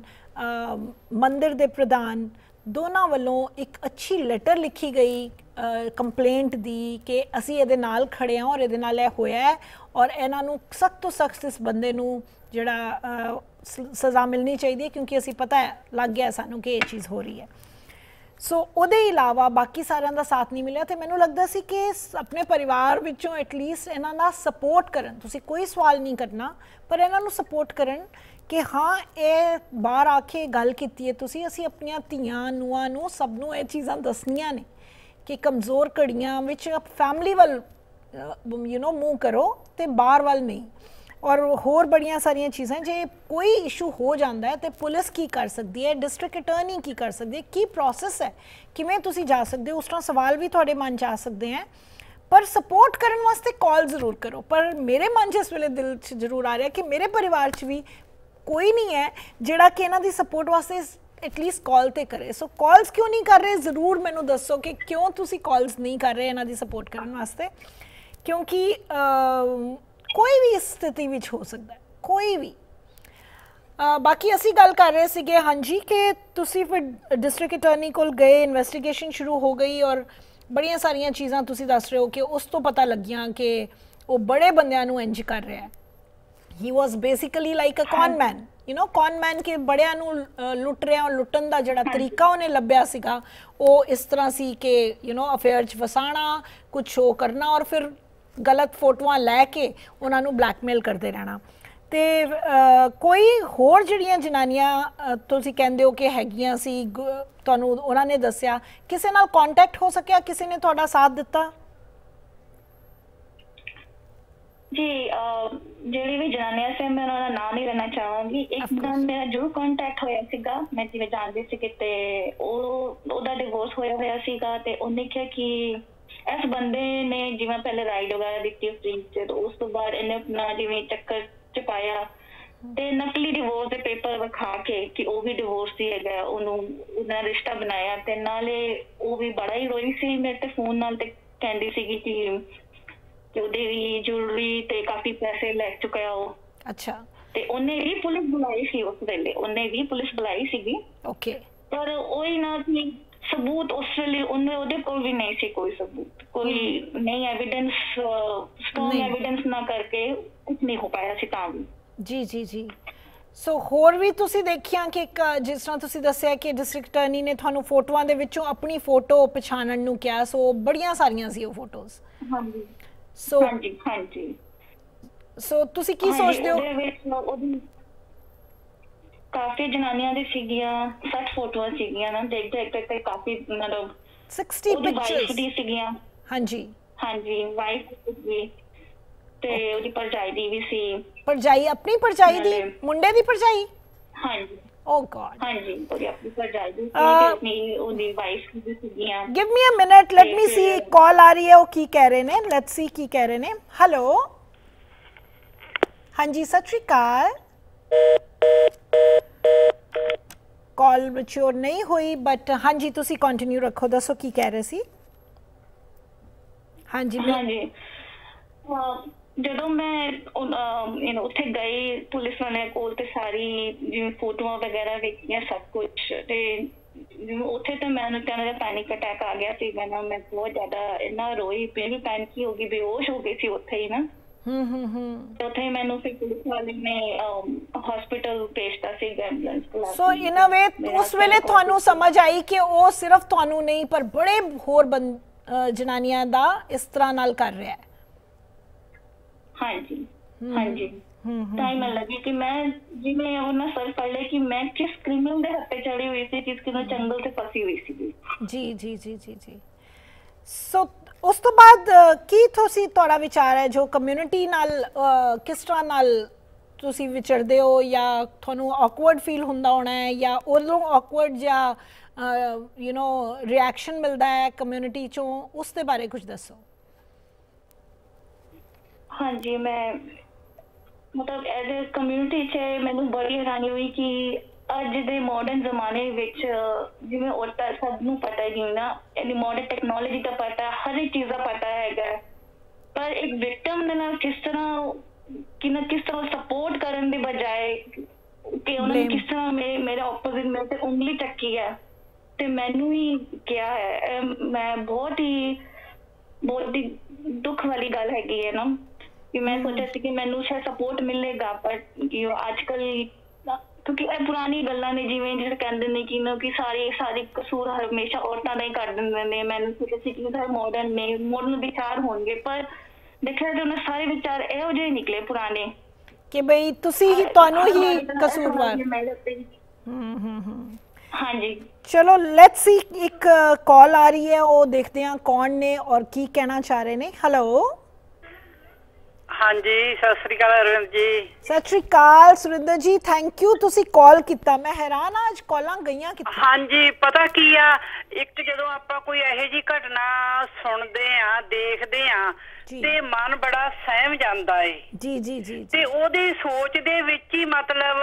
ਮੰਦਿਰ ਦੇ ਪ੍ਰਧਾਨ ਦੋਨਾਂ ਵੱਲੋਂ ਇੱਕ ਅੱਛੀ ਲੈਟਰ ਲਿਖੀ ਗਈ ਕੰਪਲੇਂਟ ਦੀ ਕਿ ਅਸੀਂ ਇਹਦੇ ਨਾਲ ਖੜੇ ਹਾਂ ਔਰ ਇਹਦੇ ਨਾਲ ਇਹ ਹੋਇਆ ਹੈ, ਔਰ ਇਹਨਾਂ ਨੂੰ ਸਖਤ ਤੋਂ ਸਖਤ ਇਸ ਬੰਦੇ ਨੂੰ ਜਿਹੜਾ ਸਜ਼ਾ ਮਿਲਣੀ ਚਾਹੀਦੀ ਹੈ, ਕਿਉਂਕਿ ਅਸੀਂ ਪਤਾ ਹੈ ਲੱਗ ਗਿਆ ਸਾਨੂੰ ਕਿ ਇਹ ਚੀਜ਼ ਹੋ ਰਹੀ ਹੈ। ਸੋ ਉਹਦੇ ਇਲਾਵਾ ਬਾਕੀ ਸਾਰਿਆਂ ਦਾ ਸਾਥ ਨਹੀਂ ਮਿਲਿਆ ਤੇ ਮੈਨੂੰ ਲੱਗਦਾ ਸੀ ਕਿ ਆਪਣੇ ਪਰਿਵਾਰ ਵਿੱਚੋਂ ਐਟਲੀਸਟ ਇਹਨਾਂ ਦਾ ਸਪੋਰਟ ਕਰਨ, ਤੁਸੀਂ ਕੋਈ ਸਵਾਲ ਨਹੀਂ ਕਰਨਾ ਪਰ ਇਹਨਾਂ ਨੂੰ ਸਪੋਰਟ ਕਰਨ ਕਿ ਹਾਂ ਇਹ ਬਾਹਰ ਆ ਕੇ ਗੱਲ ਕੀਤੀ ਹੈ ਤੁਸੀਂ, ਅਸੀਂ ਆਪਣੀਆਂ ਧੀਆਂ ਨੂੰਹਾਂ ਨੂੰ ਸਭ ਨੂੰ ਇਹ ਚੀਜ਼ਾਂ ਦੱਸਣੀਆਂ ਨੇ ਕਿ ਕਮਜ਼ੋਰ ਘੜੀਆਂ ਵਿੱਚ ਫੈਮਿਲੀ ਵੱਲ ਯੂ ਨੋ ਮੂਵ ਕਰੋ ਤੇ ਬਾਹਰ ਵੱਲ ਨਹੀਂ। ਔਰ ਹੋਰ ਬੜੀਆਂ ਸਾਰੀਆਂ ਚੀਜ਼ਾਂ, ਜੇ ਕੋਈ ਇਸ਼ੂ ਹੋ ਜਾਂਦਾ ਹੈ ਤੇ ਪੁਲਿਸ ਕੀ ਕਰ ਸਕਦੀ ਹੈ, ਡਿਸਟ੍ਰਿਕਟ ਅਟਾਰਨੀ ਕੀ ਕਰ ਸਕਦੀ ਹੈ, ਕੀ ਪ੍ਰੋਸੈਸ ਹੈ, ਕਿਵੇਂ ਤੁਸੀਂ ਜਾ ਸਕਦੇ ਹੋ, ਉਸ ਤਰ੍ਹਾਂ ਸਵਾਲ ਵੀ ਤੁਹਾਡੇ ਮਨ 'ਚ ਆ ਸਕਦੇ ਹੈ। ਪਰ ਸਪੋਰਟ ਕਰਨ ਵਾਸਤੇ ਕਾਲ ਜ਼ਰੂਰ ਕਰੋ। ਪਰ ਮੇਰੇ ਮਨ 'ਚ ਇਸ ਵੇਲੇ ਦਿਲ 'ਚ ਜ਼ਰੂਰ ਆ ਰਿਹਾ ਕਿ ਮੇਰੇ ਪਰਿਵਾਰ 'ਚ ਵੀ ਕੋਈ ਨਹੀਂ ਹੈ ਜਿਹੜਾ ਕਿ ਇਹਨਾਂ ਦੀ ਸਪੋਰਟ ਵਾਸਤੇ ਐਟਲੀਸਟ ਕਾਲ ਤੇ ਕਰੇ। ਸੋ ਕਾਲਸ ਕਿਉਂ ਨਹੀਂ ਕਰ ਰਹੇ, ਜ਼ਰੂਰ ਮੈਨੂੰ ਦੱਸੋ ਕਿ ਕਿਉਂ ਤੁਸੀਂ ਕਾਲਸ ਨਹੀਂ ਕਰ ਰਹੇ ਇਹਨਾਂ ਦੀ ਸਪੋਰਟ ਕਰਨ ਵਾਸਤੇ, ਕਿਉਂਕਿ ਕੋਈ ਵੀ ਇਸ ਸਥਿਤੀ ਵਿੱਚ ਹੋ ਸਕਦਾ, ਕੋਈ ਵੀ। ਬਾਕੀ ਅਸੀਂ ਗੱਲ ਕਰ ਰਹੇ ਸੀਗੇ ਹਾਂਜੀ ਕਿ ਤੁਸੀਂ ਫਿਰ ਡਿਸਟ੍ਰਿਕਟ ਅਟਾਰਨੀ ਕੋਲ ਗਏ, ਇਨਵੈਸਟੀਗੇਸ਼ਨ ਸ਼ੁਰੂ ਹੋ ਗਈ ਔਰ ਬੜੀਆਂ ਸਾਰੀਆਂ ਚੀਜ਼ਾਂ ਤੁਸੀਂ ਦੱਸ ਰਹੇ ਹੋ ਕਿ ਉਸ ਤੋਂ ਪਤਾ ਲੱਗੀਆਂ ਕਿ ਉਹ ਬੜੇ ਬੰਦਿਆਂ ਨੂੰ ਇੰਜ ਕਰ ਰਿਹਾ ਹੈ। He was basically like a conman, you know conman ਕੇ ਬੜਿਆਂ ਨੂੰ ਲੁੱਟ ਰਿਹਾ, ਔਰ ਲੁੱਟਣ ਦਾ ਜਿਹੜਾ ਤਰੀਕਾ ਉਹਨੇ ਲੱਭਿਆ ਸੀਗਾ ਉਹ ਇਸ ਤਰ੍ਹਾਂ ਸੀ ਕਿ ਯੂ ਨੋ ਅਫੇਅਰ 'ਚ ਫਸਾਣਾ, ਕੁਛ ਸ਼ੋ ਕਰਨਾ ਔਰ ਫਿਰ ਗਲਤ ਫੋਟੋਆਂ ਲੈ ਕੇ ਉਹਨਾਂ ਨੂੰ ਬਲੈਕਮੇਲ ਕਰਦੇ ਰਹਿਣਾ। ਤੇ ਕੋਈ ਹੋਰ ਜਿਹੜੀਆਂ ਜਨਾਨੀਆਂ ਤੁਸੀਂ ਕਹਿੰਦੇ ਹੋ ਕਿ ਹੈਗੀਆਂ ਸੀ, ਤੁਹਾਨੂੰ ਉਹਨਾਂ ਨੇ ਦੱਸਿਆ, ਕਿਸੇ ਨਾਲ ਕੰਟੈਕਟ ਹੋ ਸਕਿਆ, ਕਿਸੇ ਨੇ ਤੁਹਾਡਾ ਸਾਥ ਦਿੱਤਾ? ਜੀ ਜਿਹੜੀ ਵੀ ਜਨਾਨੀਆਂ ਸੀ ਮੈਂ ਉਹਨਾਂ ਦਾ ਨਾਮ ਨਹੀਂ ਲੈਣਾ ਚਾਹਾਂਗੀ। ਇੱਕ ਦਿਨ ਮੇਰਾ ਜ਼ਰੂਰ ਕੰਟੈਕਟ ਹੋਇਆ ਸੀਗਾ, ਮੈਂ ਜਿਵੇਂ ਜਾਣਦੀ ਸੀ ਕਿ ਤੇ ਉਹ ਉਹਦਾ ਡਿਵੋਰਸ ਹੋਇਆ ਹੋਇਆ ਸੀਗਾ ਤੇ ਉਹਨੇ ਕਿਹਾ ਕਿ ਇਸ ਬੰਦੇ ਨੇ ਜਿਵੇਂ ਪਹਿਲੇ ਰਾਈਡ ਵਗੈਰਾ ਦਿੱਤੀ ਉਸ ਤੇ ਉਸ ਤੋਂ ਬਾਅਦ ਇਹਨੇ ਆਪਣਾ ਜਿਵੇਂ ਚੱਕਰ ਚ ਪਾਇਆ ਤੇ ਨਕਲੀ ਡਿਵੋਰਸ ਦੇ ਪੇਪਰ ਵਿਖਾ ਕੇ ਕਿ ਉਹ ਵੀ ਡਿਵੋਰਸ ਹੀ ਹੈਗਾ, ਉਹਨੂੰ ਉਹਦਾ ਰਿਸ਼ਤਾ ਬਣਾਇਆ ਤੇ ਨਾਲੇ ਉਹ ਵੀ ਬੜਾ ਹੀ ਰੋਈ ਸੀ ਮੇਰੇ ਤੇ ਫੋਨ ਨਾਲ ਤੇ ਕਹਿੰਦੀ ਸੀਗੀ ਕਿ ਕਿ ਉਹਦੇ ਵੀ ਜੁਐਲਰੀ ਤੇ ਕਾਫੀ ਪੈਸੇ ਲੈ ਚੁੱਕਿਆ ਉਹ। ਅੱਛਾ। ਤੇ ਉਹਨੇ ਵੀ ਪੁਲਿਸ ਬੁਲਾਈ ਸੀ ਉਸ ਵੇਲੇ, ਉਹਨੇ ਵੀ ਪੁਲਿਸ ਬੁਲਾਈ ਸੀਗੀ। ਓਕੇ। ਪਰ ਉਹੀ ਨਾ ਕਿ ਸਬੂਤ ਉਸ ਵੇਲੇ ਉਹਨੇ ਉਹਦੇ ਕੋਲ ਵੀ ਨਹੀਂ ਸੀ ਕੋਈ ਸਬੂਤ, ਕੋਈ ਨਹੀਂ ਐਵੀਡੈਂਸ, ਸਟਰੋਂਗ ਐਵੀਡੈਂਸ ਨਾ ਕਰਕੇ ਕੁਝ ਨਹੀਂ ਹੋ ਪਾਇਆ ਸੀ ਤਾਂ ਵੀ। ਜੀ ਜੀ ਜੀ। ਸੋ ਹੋਰ ਵੀ ਤੁਸੀਂ ਦੇਖਿਆ ਕਿ ਜਿਸ ਤਰ੍ਹਾਂ ਤੁਸੀਂ ਦੱਸਿਆ ਕਿ ਡਿਸਟ੍ਰਿਕਟ ਅਟਾਰਨੀ ਨੇ ਤੁਹਾਨੂੰ ਫੋਟੋਆਂ ਦੇ ਵਿੱਚੋਂ ਆਪਣੀ ਫੋਟੋ ਪਛਾਣਨ ਨੂੰ ਕਿਹਾ, ਸੋ ਬੜੀਆਂ ਸਾਰੀਆਂ ਸੀ ਉਹ ਫੋਟੋਜ਼। ਹਾਂਜੀ ਸੋ ਹਾਂਜੀ ਹਾਂਜੀ। ਸੋ ਤੁਸੀਂ ਕੀ ਸੋਚਦੇ ਹੋ? ਉਹਦੇ ਵਿੱਚ ਉਹਦੀ ਕਾਫੀ ਜਨਾਨੀਆਂ ਦੀ ਸੀਗੀਆਂ, ਸੱਠ ਫੋਟੋਆਂ ਸੀਗੀਆਂ ਨਾ, ਦੇਖ ਦੇਖ ਕੇ ਕਾਫੀ ਮਤਲਬ ਸਾਠ ਪਿਕਚਰਸ ਦੀ ਸੀਗੀਆਂ। ਹਾਂਜੀ ਹਾਂਜੀ, ਵਾਈਫ ਵੀ ਤੇ ਉਹਦੀ ਭਰਜਾਈ ਦੀ ਵੀ ਸੀ। ਭਰਜਾਈ ਆਪਣੀ ਭਰਜਾਈ ਦੀ, ਮੁੰਡੇ ਦੀ ਭਰਜਾਈ? ਹਾਂਜੀ। Oh God. ਹਾਂਜੀ, ਉਹਦੀ ਆਪਣੀ ਭਰਜਾਈ ਦੀ ਸੀ ਤੇ ਆਪਣੀ ਉਹਦੀ ਵਾਈਫ ਦੀ ਸੀਗੀਆਂ। Give me a minute, let me see, ਕਾਲ ਆ ਰਹੀ ਹੈ, ਉਹ ਕੀ ਕਹਿ ਰਹੇ ਨੇ, ਲੈਟਸ ਸੀ ਕੀ ਕਹਿ ਰਹੇ ਨੇ। ਹੈਲੋ ਹਾਂਜੀ, ਸਤਿ ਸ਼੍ਰੀ ਅਕਾਲ। ਕਾਲ ਮੈਚੁਰ ਨਹੀਂ ਹੋਈ ਬਟ ਹਾਂਜੀ ਤੁਸੀਂ ਕੰਟੀਨਿਊ ਰੱਖੋ, ਦੱਸੋ ਕੀ ਕਹਿ ਰਹੇ ਸੀ। ਹਾਂਜੀ ਹਾਂਜੀ, ਜਦੋਂ ਮੈਂ ਯੂ ਨੋ ਉੱਥੇ ਗਈ ਪੁਲਿਸ ਵਾਲਿਆਂ ਕੋਲ ਤੇ ਸਾਰੀ ਜਿਵੇਂ ਫੋਟੋਆਂ ਵਗੈਰਾ ਵੇਖੀਆਂ ਸਭ ਕੁਛ, ਤੇ ਉੱਥੇ ਤਾਂ ਮੈਨੂੰ ਤਾਂ ਮੇਰਾ ਪੈਨਿਕ ਅਟੈਕ ਆ ਗਿਆ ਸੀ। ਮੈਂ ਮੈਂ ਬਹੁਤ ਜ਼ਿਆਦਾ ਇੰਨਾ ਰੋਈ, ਮੇਰੀ ਪੈਨਿਕ ਹੋ ਗਈ, ਬੇਹੋਸ਼ ਹੋ ਗਈ ਸੀ ਉੱਥੇ ਹੀ ਨਾ। ਹੂੰ ਹੂੰ ਹੂੰ। ਤੇ ਉੱਥੇ ਮੈਨੂੰ ਫਿਰ ਪੁਲਿਸ ਵਾਲੇ ਨੇ ਹਸਪੀਟਲ ਭੇਜਤਾ ਸੀ, ਐਂਬੂਲੈਂਸ। ਸੋ ਇਨ ਅ ਵੇ ਉਸ ਵੇਲੇ ਤੁਹਾਨੂੰ ਸਮਝ ਆਈ ਕਿ ਉਹ ਸਿਰਫ ਤੁਹਾਨੂੰ ਨਹੀਂ ਪਰ ਬੜੇ ਹੋਰ ਜਨਾਨੀਆਂ ਦਾ ਇਸ ਤਰ੍ਹਾਂ ਨਾਲ ਕਰ ਰਿਹਾ ਹੈ। ਹਾਂਜੀ ਹਾਂਜੀ। ਤਾਂ ਮੈਂ ਲੱਗੀ ਕਿ ਮੈਂ ਜਿਵੇਂ ਉਹਨਾਂ ਸਰ ਫੜ ਲਿਆ ਕਿ ਮੈਂ ਕਿਸ ਕ੍ਰਿਮੀਨਲ ਦੇ ਹੱਥੇ ਚੜੀ ਹੋਈ ਸੀ, ਕਿਸ ਕਿਨੂੰ ਜੰਗਲ ਤੇ ਫਸੀ ਹੋਈ ਸੀ। ਜੀ ਜੀ ਜੀ ਜੀ ਜੀ। ਸੋ ਉਸ ਤੋਂ ਬਾਅਦ ਕੀ ਤੁਸੀਂ ਤੁਹਾਡਾ ਵਿਚਾਰ ਹੈ ਜੋ ਕਮਿਊਨਿਟੀ ਨਾਲ ਕਿਸ ਤਰ੍ਹਾਂ ਨਾਲ ਤੁਸੀਂ ਵਿਚਰਦੇ ਹੋ, ਜਾਂ ਤੁਹਾਨੂੰ ਔਕਵਰਡ ਫੀਲ ਹੁੰਦਾ ਹੋਣਾ ਹੈ ਜਾਂ ਉਦੋਂ ਔਕਵਰਡ ਜਾਂ ਯੂ ਨੋ ਰਿਐਕਸ਼ਨ ਮਿਲਦਾ ਹੈ ਕਮਿਊਨਿਟੀ ਚੋਂ, ਉਸ ਦੇ ਬਾਰੇ ਕੁਝ ਦੱਸੋ। ਹਾਂਜੀ, ਮੈਂ ਮਤਲਬ ਐਜ਼ ਅ ਕਮਿਊਨਿਟੀ 'ਚ ਮੈਨੂੰ ਬੜੀ ਹੈਰਾਨੀ ਹੋਈ ਕਿ ਅੱਜ ਦੇ ਮਾਡਰਨ ਜ਼ਮਾਨੇ ਵਿੱਚ ਜਿਵੇਂ ਔਰਤਾਂ ਸਭ ਨੂੰ ਪਤਾ ਹੈ ਜਿਵੇਂ ਨਾ ਇਹਦੀ ਮਾਡਰਨ ਟੈਕਨੋਲੋਜੀ ਦਾ ਪਤਾ, ਹਰ ਇੱਕ ਚੀਜ਼ ਦਾ ਪਤਾ ਹੈਗਾ, ਪਰ ਇੱਕ ਵਿਕਟਮ ਦੇ ਨਾਲ ਕਿਸ ਤਰ੍ਹਾਂ ਕਿ ਨਾ ਕਿਸ ਤਰ੍ਹਾਂ ਸਪੋਰਟ ਕਰਨ ਦੀ ਬਜਾਏ ਕਿ ਉਹਨਾਂ ਨੇ ਕਿਸ ਤਰ੍ਹਾਂ ਮੇਰੇ ਮੇਰੇ ਆਪੋਜ਼ਿਟ ਮੇਰੇ ਤੇ ਉਂਗਲੀ ਚੱਕੀ ਹੈ ਤੇ ਮੈਨੂੰ ਹੀ ਕਿਹਾ ਹੈ। ਮੈਂ ਬਹੁਤ ਹੀ ਬਹੁਤ ਹੀ ਦੁੱਖ ਵਾਲੀ ਗੱਲ ਹੈਗੀ ਹੈ ਨਾ ਕਿ ਮੈਂ ਸੋਚਿਆ ਸੀ ਕਿ ਮੈਨੂੰ ਸ਼ਾਇਦ ਸਪੋਰਟ ਮਿਲੇਗਾ, ਪਰ ਅੱਜ ਕੱਲ ਕਿਉਂਕਿ ਇਹ ਪੁਰਾਣੀ ਗੱਲਾਂ ਨੇ, ਜਿਵੇਂ ਜਿਹੜੇ ਕਹਿੰਦੇ ਨੇ ਕਿ ਨਾ ਕਿ ਸਾਰੇ ਸਾਰੇ ਕਸੂਰ ਹਮੇਸ਼ਾ ਔਰਤਾਂ ਦਾ ਹੀ ਕੱਢ ਦਿੰਦੇ ਨੇ। ਮੈਨੂੰ ਸੋਚਿਆ ਸੀ ਕਿ ਸਾਰੇ ਮਾਡਰਨ ਨੇ, ਮਾਡਰਨ ਵਿਚਾਰ ਹੋਣਗੇ, ਪਰ ਦੇਖਿਆ ਤੇ ਉਹਨਾਂ ਸਾਰੇ ਵਿਚਾਰ ਇਹੋ ਜਿਹੇ ਨਿਕਲੇ ਪੁਰਾਣੇ ਕਿ ਬਈ ਤੁਸੀਂ ਹੀ ਤੁਹਾਨੂੰ ਹੀ ਕਸੂਰਵਾਰ। ਹੂੰ ਹੂੰ ਹੂੰ ਹਾਂਜੀ ਚਲੋ ਲੈਟਸ ਸੀ ਇੱਕ ਕਾਲ ਆ ਰਹੀ ਹੈ, ਉਹ ਦੇਖਦੇ ਹਾਂ ਕੌਣ ਨੇ ਔਰ ਕੀ ਕਹਿਣਾ ਚਾਹ ਰਹੇ ਨੇ। ਹੈਲੋ ਹਾਂਜੀ ਸਤਿ ਸ੍ਰੀ ਅਕਾਲ ਅਰਵਿੰਦ ਜੀ। ਸਤਿ ਸ੍ਰੀ ਅਕਾਲ ਸੁਰਿੰਦਰ ਜੀ, ਥੈਂਕ ਯੂ ਤੁਸੀਂ ਕਾਲ ਕੀਤਾ। ਮੈਂ ਹੈਰਾਨ ਆ ਅੱਜ ਕਾਲਾਂ ਗਈਆਂ ਕਿੱਥੇ। ਹਾਂਜੀ ਪਤਾ ਕੀ ਆ, ਇੱਕ ਜਦੋਂ ਆਪਾਂ ਕੋਈ ਇਹੋ ਜਿਹੀ ਘਟਨਾ ਸੁਣਦੇ ਆ ਦੇਖਦੇ ਆ ਤੇ ਮਨ ਬੜਾ ਸਹਿਮ ਜਾਂਦਾ ਏ। ਜੀ ਜੀ ਜੀ ਤੇ ਉਹਦੀ ਸੋਚ ਦੇ ਵਿੱਚ ਹੀ ਮਤਲਬ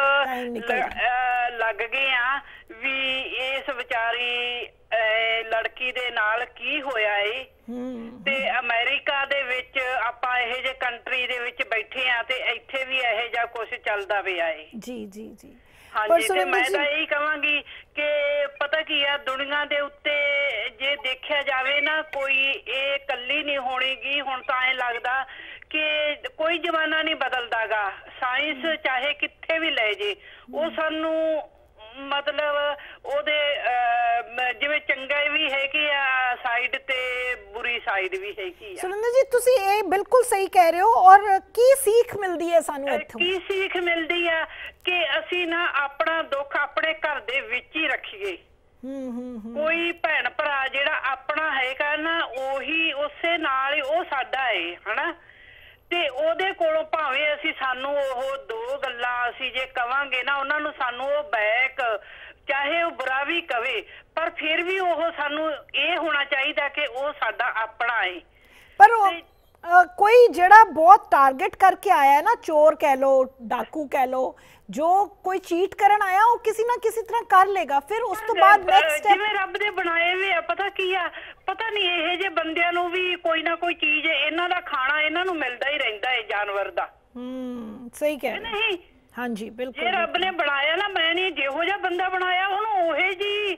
ਲੱਗ ਗਏ ਆ ਵੀ ਇਸ ਵਿਚਾਰੀ ਲੜਕੀ ਦੇ ਨਾਲ ਕੀ ਹੋਇਆ ਏ। ਤੇ ਅਮਰੀਕਾ ਦੇ ਵਿੱਚ ਆਪਾਂ ਇਹੋ ਜਿਹੇ ਕੰਟਰੀ ਦੇ ਵਿੱਚ ਬੈਠੇ ਆ ਤੇ ਇੱਥੇ ਵੀ ਇਹੋ ਜਿਹਾ ਕੁਝ ਚੱਲਦਾ ਪਿਆ ਏ। ਜੀ ਜੀ ਜੀ ਹਾਂਜੀ ਤੇ ਮੈਂ ਤਾਂ ਇਹੀ ਕਹਾਂਗੀ ਕਿ ਪਤਾ ਕੀ ਆ, ਦੁਨੀਆ ਦੇ ਉੱਤੇ ਜੇ ਦੇਖਿਆ ਜਾਵੇ ਨਾ ਕੋਈ ਇਹ ਇਕੱਲੀ ਨਹੀਂ ਹੋਣੀਗੀ। ਹੁਣ ਤਾਂ ਐਂ ਲੱਗਦਾ ਕਿ ਕੋਈ ਜ਼ਮਾਨਾ ਨਹੀਂ ਬਦਲਦਾਗਾ, ਸਾਇੰਸ ਚਾਹੇ ਕਿੱਥੇ ਵੀ ਲੈ ਜੇ ਉਹ ਸਾਨੂੰ ਮਤਲਬ ਉਹਦੇ ਜਿਵੇਂ ਚੰਗਾ ਵੀ ਹੈਗੀ ਆ ਸਾਈਡ ਤੇ ਬੁਰੀ ਸਾਈਡ ਵੀ ਹੈਗੀ ਆ। ਸੁਰਿੰਦਰ ਜੀ ਤੁਸੀਂ ਇਹ ਬਿਲਕੁਲ ਸਹੀ ਕਹਿ ਰਹੇ ਹੋ। ਔਰ ਕੀ ਸੀਖ ਮਿਲਦੀ ਹੈ ਸਾਨੂੰ ਇੱਥੋਂ? ਕੀ ਸੀਖ ਮਿਲਦੀ ਆ ਕਿ ਅਸੀਂ ਨਾ ਆਪਣਾ ਦੁੱਖ ਆਪਣੇ ਘਰ ਦੇ ਵਿੱਚ ਹੀ ਰੱਖੀਏ। ਹੂੰ ਹੂੰ ਕੋਈ ਭੈਣ ਭਰਾ ਜਿਹੜਾ ਆਪਣਾ ਹੈਗਾ ਨਾ ਉਹੀ ਉਸੇ ਨਾਲ ਹੀ ਉਹ ਸਾਡਾ ਏ ਹਨਾ। ਤੇ ਉਹਦੇ ਕੋਲੋਂ ਭਾਵੇਂ ਅਸੀਂ ਸਾਨੂੰ ਉਹ ਦੋ ਗੱਲਾਂ ਅਸੀਂ ਜੇ ਕਵਾਂਗੇ ਨਾ ਉਹਨਾਂ ਨੂੰ, ਸਾਨੂੰ ਉਹ ਬੈਕ ਚਾਹੇ ਉਹ ਬੁਰਾ ਵੀ ਕਵੇ ਪਰ ਫਿਰ ਵੀ ਉਹ ਸਾਨੂੰ ਇਹ ਹੋਣਾ ਚਾਹੀਦਾ ਕਿ ਉਹ ਸਾਡਾ ਆਪਣਾ ਏ। ਪਰ ਕੋਈ ਜਿਹੜਾ ਬਹੁਤ ਟਾਰਗੇਟ ਕਰਕੇ ਆਇਆ ਨਾ, ਚੋਰ ਕਹਿ ਲੋ ਡਾਕੂ ਕਹਿ ਲੋ, ਜੋ ਕੋਈ ਚੀਟ ਕਰਨ ਆਇਆ ਉਹ ਕਿਸੇ ਨਾ ਕਿਸੇ ਤਰ੍ਹਾਂ ਕਰ ਲੇਗਾ। ਫਿਰ ਉਸ ਤੋਂ ਬਾਅਦ ਨੈਕਸਟ ਜਿਵੇਂ ਰੱਬ ਦੇ ਬਣਾਏ ਵੀ ਆ, ਪਤਾ ਕੀ ਆ, ਪਤਾ ਨਹੀਂ ਇਹ ਜੇ ਬੰਦਿਆਂ ਨੂੰ ਵੀ ਕੋਈ ਨਾ ਕੋਈ ਚੀਜ਼ ਇਹਨਾਂ ਦਾ ਖਾਣਾ ਇਹਨਾਂ ਨੂੰ ਮਿਲਦਾ ਹੀ ਰਹਿੰਦਾ ਹੈ ਜਾਨਵਰ ਦਾ। ਹੂੰ ਸਹੀ ਕਹਿ ਰਹੇ ਨਹੀਂ। ਹਾਂਜੀ ਬਿਲਕੁਲ ਜੇ ਰੱਬ ਨੇ ਬਣਾਇਆ ਨਾ, ਮੈਂ ਨਹੀਂ ਜਿਹੋ ਜਿਹਾ ਬੰਦਾ ਬਣਾਇਆ ਉਹਨੂੰ ਉਹੇ ਜੀ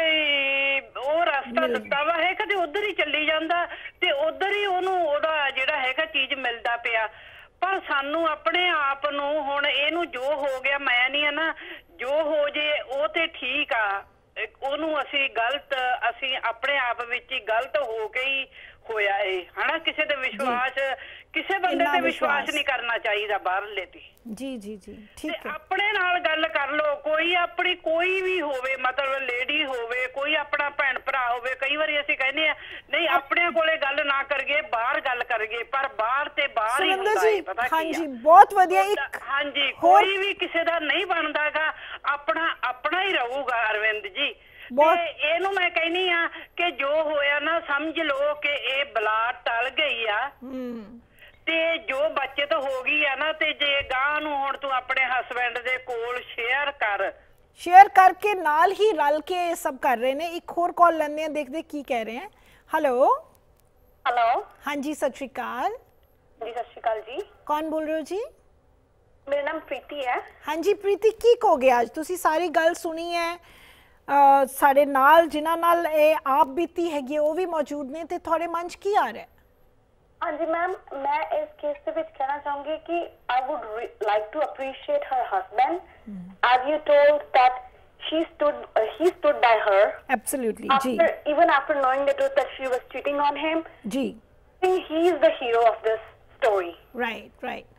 ਉਹ ਰਸਤਾ ਦਿੱਤਾ ਵਾ ਹੈ, ਕਦੇ ਉਧਰ ਹੀ ਚੱਲੀ ਜਾਂਦਾ ਤੇ ਉਧਰ ਹੀ ਉਹਨੂੰ ਉਹਦਾ ਜਿਹੜਾ ਹੈਗਾ ਚੀਜ਼ ਮਿਲਦਾ ਪਿਆ। ਪਰ ਸਾਨੂੰ ਆਪਣੇ ਆਪ ਨੂੰ ਹੁਣ ਇਹਨੂੰ ਜੋ ਹੋ ਗਿਆ ਮੈਂ ਨਹੀਂ ਆ ਨਾ, ਜੋ ਹੋ ਜੇ ਉਹ ਤੇ ਠੀਕ ਆ, ਉਹਨੂੰ ਅਸੀਂ ਗਲਤ ਅਸੀਂ ਆਪਣੇ ਆਪ ਵਿੱਚ ਹੀ ਗਲਤ ਹੋ ਕੇ ਹੀ ਹੋਇਆ ਏ ਹਨਾ। ਕਿਸੇ ਤੇ ਵਿਸ਼ਵਾਸ ਕਿਸੇ ਬੰਦੇ ਤੇ ਵਿਸ਼ਵਾਸ ਨਹੀਂ ਕਰਨਾ ਚਾਹੀਦਾ ਬਾਹਰਲੇ ਤੇ। ਜੀ ਜੀ ਜੀ ਠੀਕ ਹੈ। ਆਪਣੇ ਨਾਲ ਗੱਲ ਕਰ ਲੋ, ਕੋਈ ਆਪਣੀ ਕੋਈ ਵੀ ਹੋਵੇ ਮਤਲਬ ਲੇਡੀ ਹੋਵੇ, ਕੋਈ ਆਪਣਾ ਭੈਣ ਭਰਾ ਹੋਵੇ। ਕਈ ਵਾਰੀ ਅਸੀਂ ਕਹਿੰਦੇ ਆ ਨਹੀਂ ਆਪਣੇ ਕੋਲੇ ਗੱਲ ਨਾ ਕਰੀਏ ਬਾਹਰ ਗੱਲ ਕਰੀਏ, ਪਰ ਬਾਹਰ ਤੇ ਬਾਹਰ ਹੀ ਹੁੰਦਾ ਹੈ। ਪਤਾ ਕੀ ਹਾਂਜੀ ਬਹੁਤ ਵਧੀਆ। ਇੱਕ ਹਾਂਜੀ ਕੋਈ ਵੀ ਕਿਸੇ ਦਾ ਨਹੀਂ ਬਣਦਾਗਾ, ਆਪਣਾ ਆਪਣਾ ਹੀ ਰਹੂਗਾ ਅਰਵਿੰਦ ਜੀ। ਤੇ ਇਹਨੂੰ ਮੈਂ ਕਹਿੰਦੀ ਆ ਕਿ ਜੋ ਹੋਇਆ ਨਾ ਸਮਝ ਲਓ ਕਿ ਇਹ ਬਲਾ ਟਲ ਗਈ ਆ ਤੇ ਜੋ ਬਚਤ ਹੋ ਗਈ ਆ ਨਾ। ਤੇ ਜੇ ਗਾਂ ਨੂੰ ਹੁਣ ਤੂੰ ਆਪਣੇ ਹਸਬੈਂਡ ਦੇ ਕੋਲ ਸ਼ੇਅਰ ਕਰ, ਸ਼ੇਅਰ ਕਰਕੇ ਨਾਲ ਹੀ ਰਲ ਕੇ ਸਭ ਕਰ ਰਹੇ ਨੇ। ਇੱਕ ਹੋਰ ਕਾਲ ਲੈਂਦੇ ਆ, ਦੇਖਦੇ ਕੀ ਕਹਿ ਰਹੇ ਹਨ। ਹੈਲੋ ਹੈਲੋ ਹਾਂਜੀ ਸਤਿ ਸ਼੍ਰੀ ਅਕਾਲ ਜੀ। ਸਤਿ ਸ਼੍ਰੀ ਅਕਾਲ ਜੀ, ਕੌਣ ਬੋਲ ਰਹੇ ਹੋ ਜੀ? ਮੇਰਾ ਨਾਮ ਪ੍ਰੀਤੀ ਹੈ। ਹਾਂਜੀ ਪ੍ਰੀਤੀ, ਕੀ ਕਹੋਗੇ ਅੱਜ? ਤੁਸੀਂ ਸਾਰੀ ਗੱਲ ਸੁਣੀ ਹੈ, ਸਾਡੇ ਨਾਲ ਜਿਨ੍ਹਾਂ ਨਾਲ ਇਹ ਆਪ ਬੀਤੀ ਹੈਗੀ ਉਹ ਵੀ ਮੌਜੂਦ ਨੇ, ਤੇ ਤੁਹਾਡੇ ਮਨ 'ਚ ਕੀ ਆ ਰਿਹਾ? ਹਾਂਜੀ ਮੈਮ, ਮੈਂ ਇਸ ਕੇਸ ਦੇ ਵਿੱਚ ਕਹਿਣਾ ਚਾਹੂੰਗੀ ਕਿ I would like to appreciate her husband, as you told that she stood, uh, he stood by her. Absolutely, after, ji. Even after knowing the truth that she was cheating on him. Ji. I think he is the hero of this story. Right, right.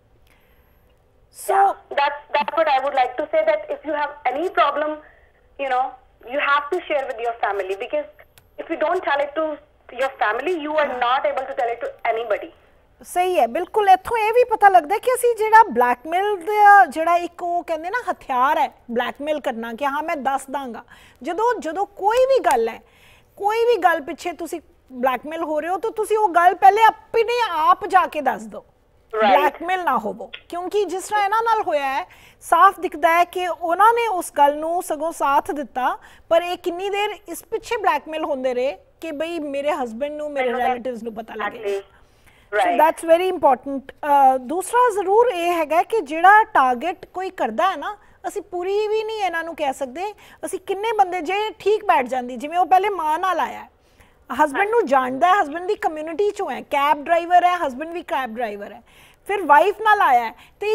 So yeah, that's that's what I would like to say, that if you have any problem, you know, you have to share with your family, because if you don't tell it to your family, you are not able to tell it to anybody. ਸਹੀ ਹੈ ਬਿਲਕੁਲ। ਇੱਥੋਂ ਇਹ ਵੀ ਪਤਾ ਲੱਗਦਾ ਕਿ ਅਸੀਂ ਜਿਹੜਾ ਬਲੈਕਮੇਲ ਦਾ ਜਿਹੜਾ ਇੱਕ ਉਹ ਕਹਿੰਦੇ ਨਾ ਹਥਿਆਰ ਹੈ ਬਲੈਕਮੇਲ ਕਰਨਾ, ਕਿ ਹਾਂ ਮੈਂ ਦੱਸ ਦਾਂਗਾ, ਜਦੋਂ ਜਦੋਂ ਕੋਈ ਵੀ ਗੱਲ ਹੈ, ਕੋਈ ਵੀ ਗੱਲ ਪਿੱਛੇ ਤੁਸੀਂ ਬਲੈਕਮੇਲ ਹੋ ਰਹੇ ਹੋ ਤਾਂ ਤੁਸੀਂ ਉਹ ਗੱਲ ਪਹਿਲੇ ਆਪਣੇ ਆਪ ਜਾ ਕੇ ਦੱਸ ਦਿਓ, ਬਲੈਕਮੇਲ ਨਾ ਹੋਵੋ। ਕਿਉਂਕਿ ਜਿਸ ਤਰ੍ਹਾਂ ਇਹਨਾਂ ਨਾਲ ਹੋਇਆ ਹੈ, ਸਾਫ਼ ਦਿਖਦਾ ਹੈ ਕਿ ਉਹਨਾਂ ਨੇ ਉਸ ਗੱਲ ਨੂੰ ਸਗੋਂ ਸਾਥ ਦਿੱਤਾ, ਪਰ ਇਹ ਕਿੰਨੀ ਦੇਰ ਇਸ ਪਿੱਛੇ ਬਲੈਕਮੇਲ ਹੁੰਦੇ ਰਹੇ ਕਿ ਬਈ ਮੇਰੇ ਹਸਬੈਂਡ ਨੂੰ ਮੇਰੇ ਰਿਲੇਟਿਵਸ ਨੂੰ ਪਤਾ ਲੱਗੇ। So that's very important. ਦੂਸਰਾ ਜ਼ਰੂਰ ਇਹ ਹੈਗਾ ਕਿ ਜਿਹੜਾ ਟਾਰਗੇਟ ਕੋਈ ਕਰਦਾ ਹੈ ਨਾ, ਅਸੀਂ ਪੂਰੀ ਵੀ ਨਹੀਂ ਇਹਨਾਂ ਨੂੰ ਕਹਿ ਸਕਦੇ, ਅਸੀਂ ਕਿੰਨੇ ਬੰਦੇ ਜੇ ਠੀਕ ਬੈਠ ਜਾਂਦੀ, ਜਿਵੇਂ ਉਹ ਪਹਿਲੇ ਮਾਂ ਨਾਲ ਆਇਆ, ਹਸਬੈਂਡ ਨੂੰ ਜਾਣਦਾ ਹੈ, ਹਸਬੈਂਡ ਦੀ ਕਮਿਊਨਿਟੀ ਚੋਂ ਹੈ, ਕੈਬ ਡਰਾਈਵਰ ਹੈ, ਹਸਬੈਂਡ ਵੀ ਕੈਬ ਡਰਾਈਵਰ ਹੈ, ਫਿਰ ਵਾਈਫ ਨਾਲ ਆਇਆ ਤੇ ਇੱਕ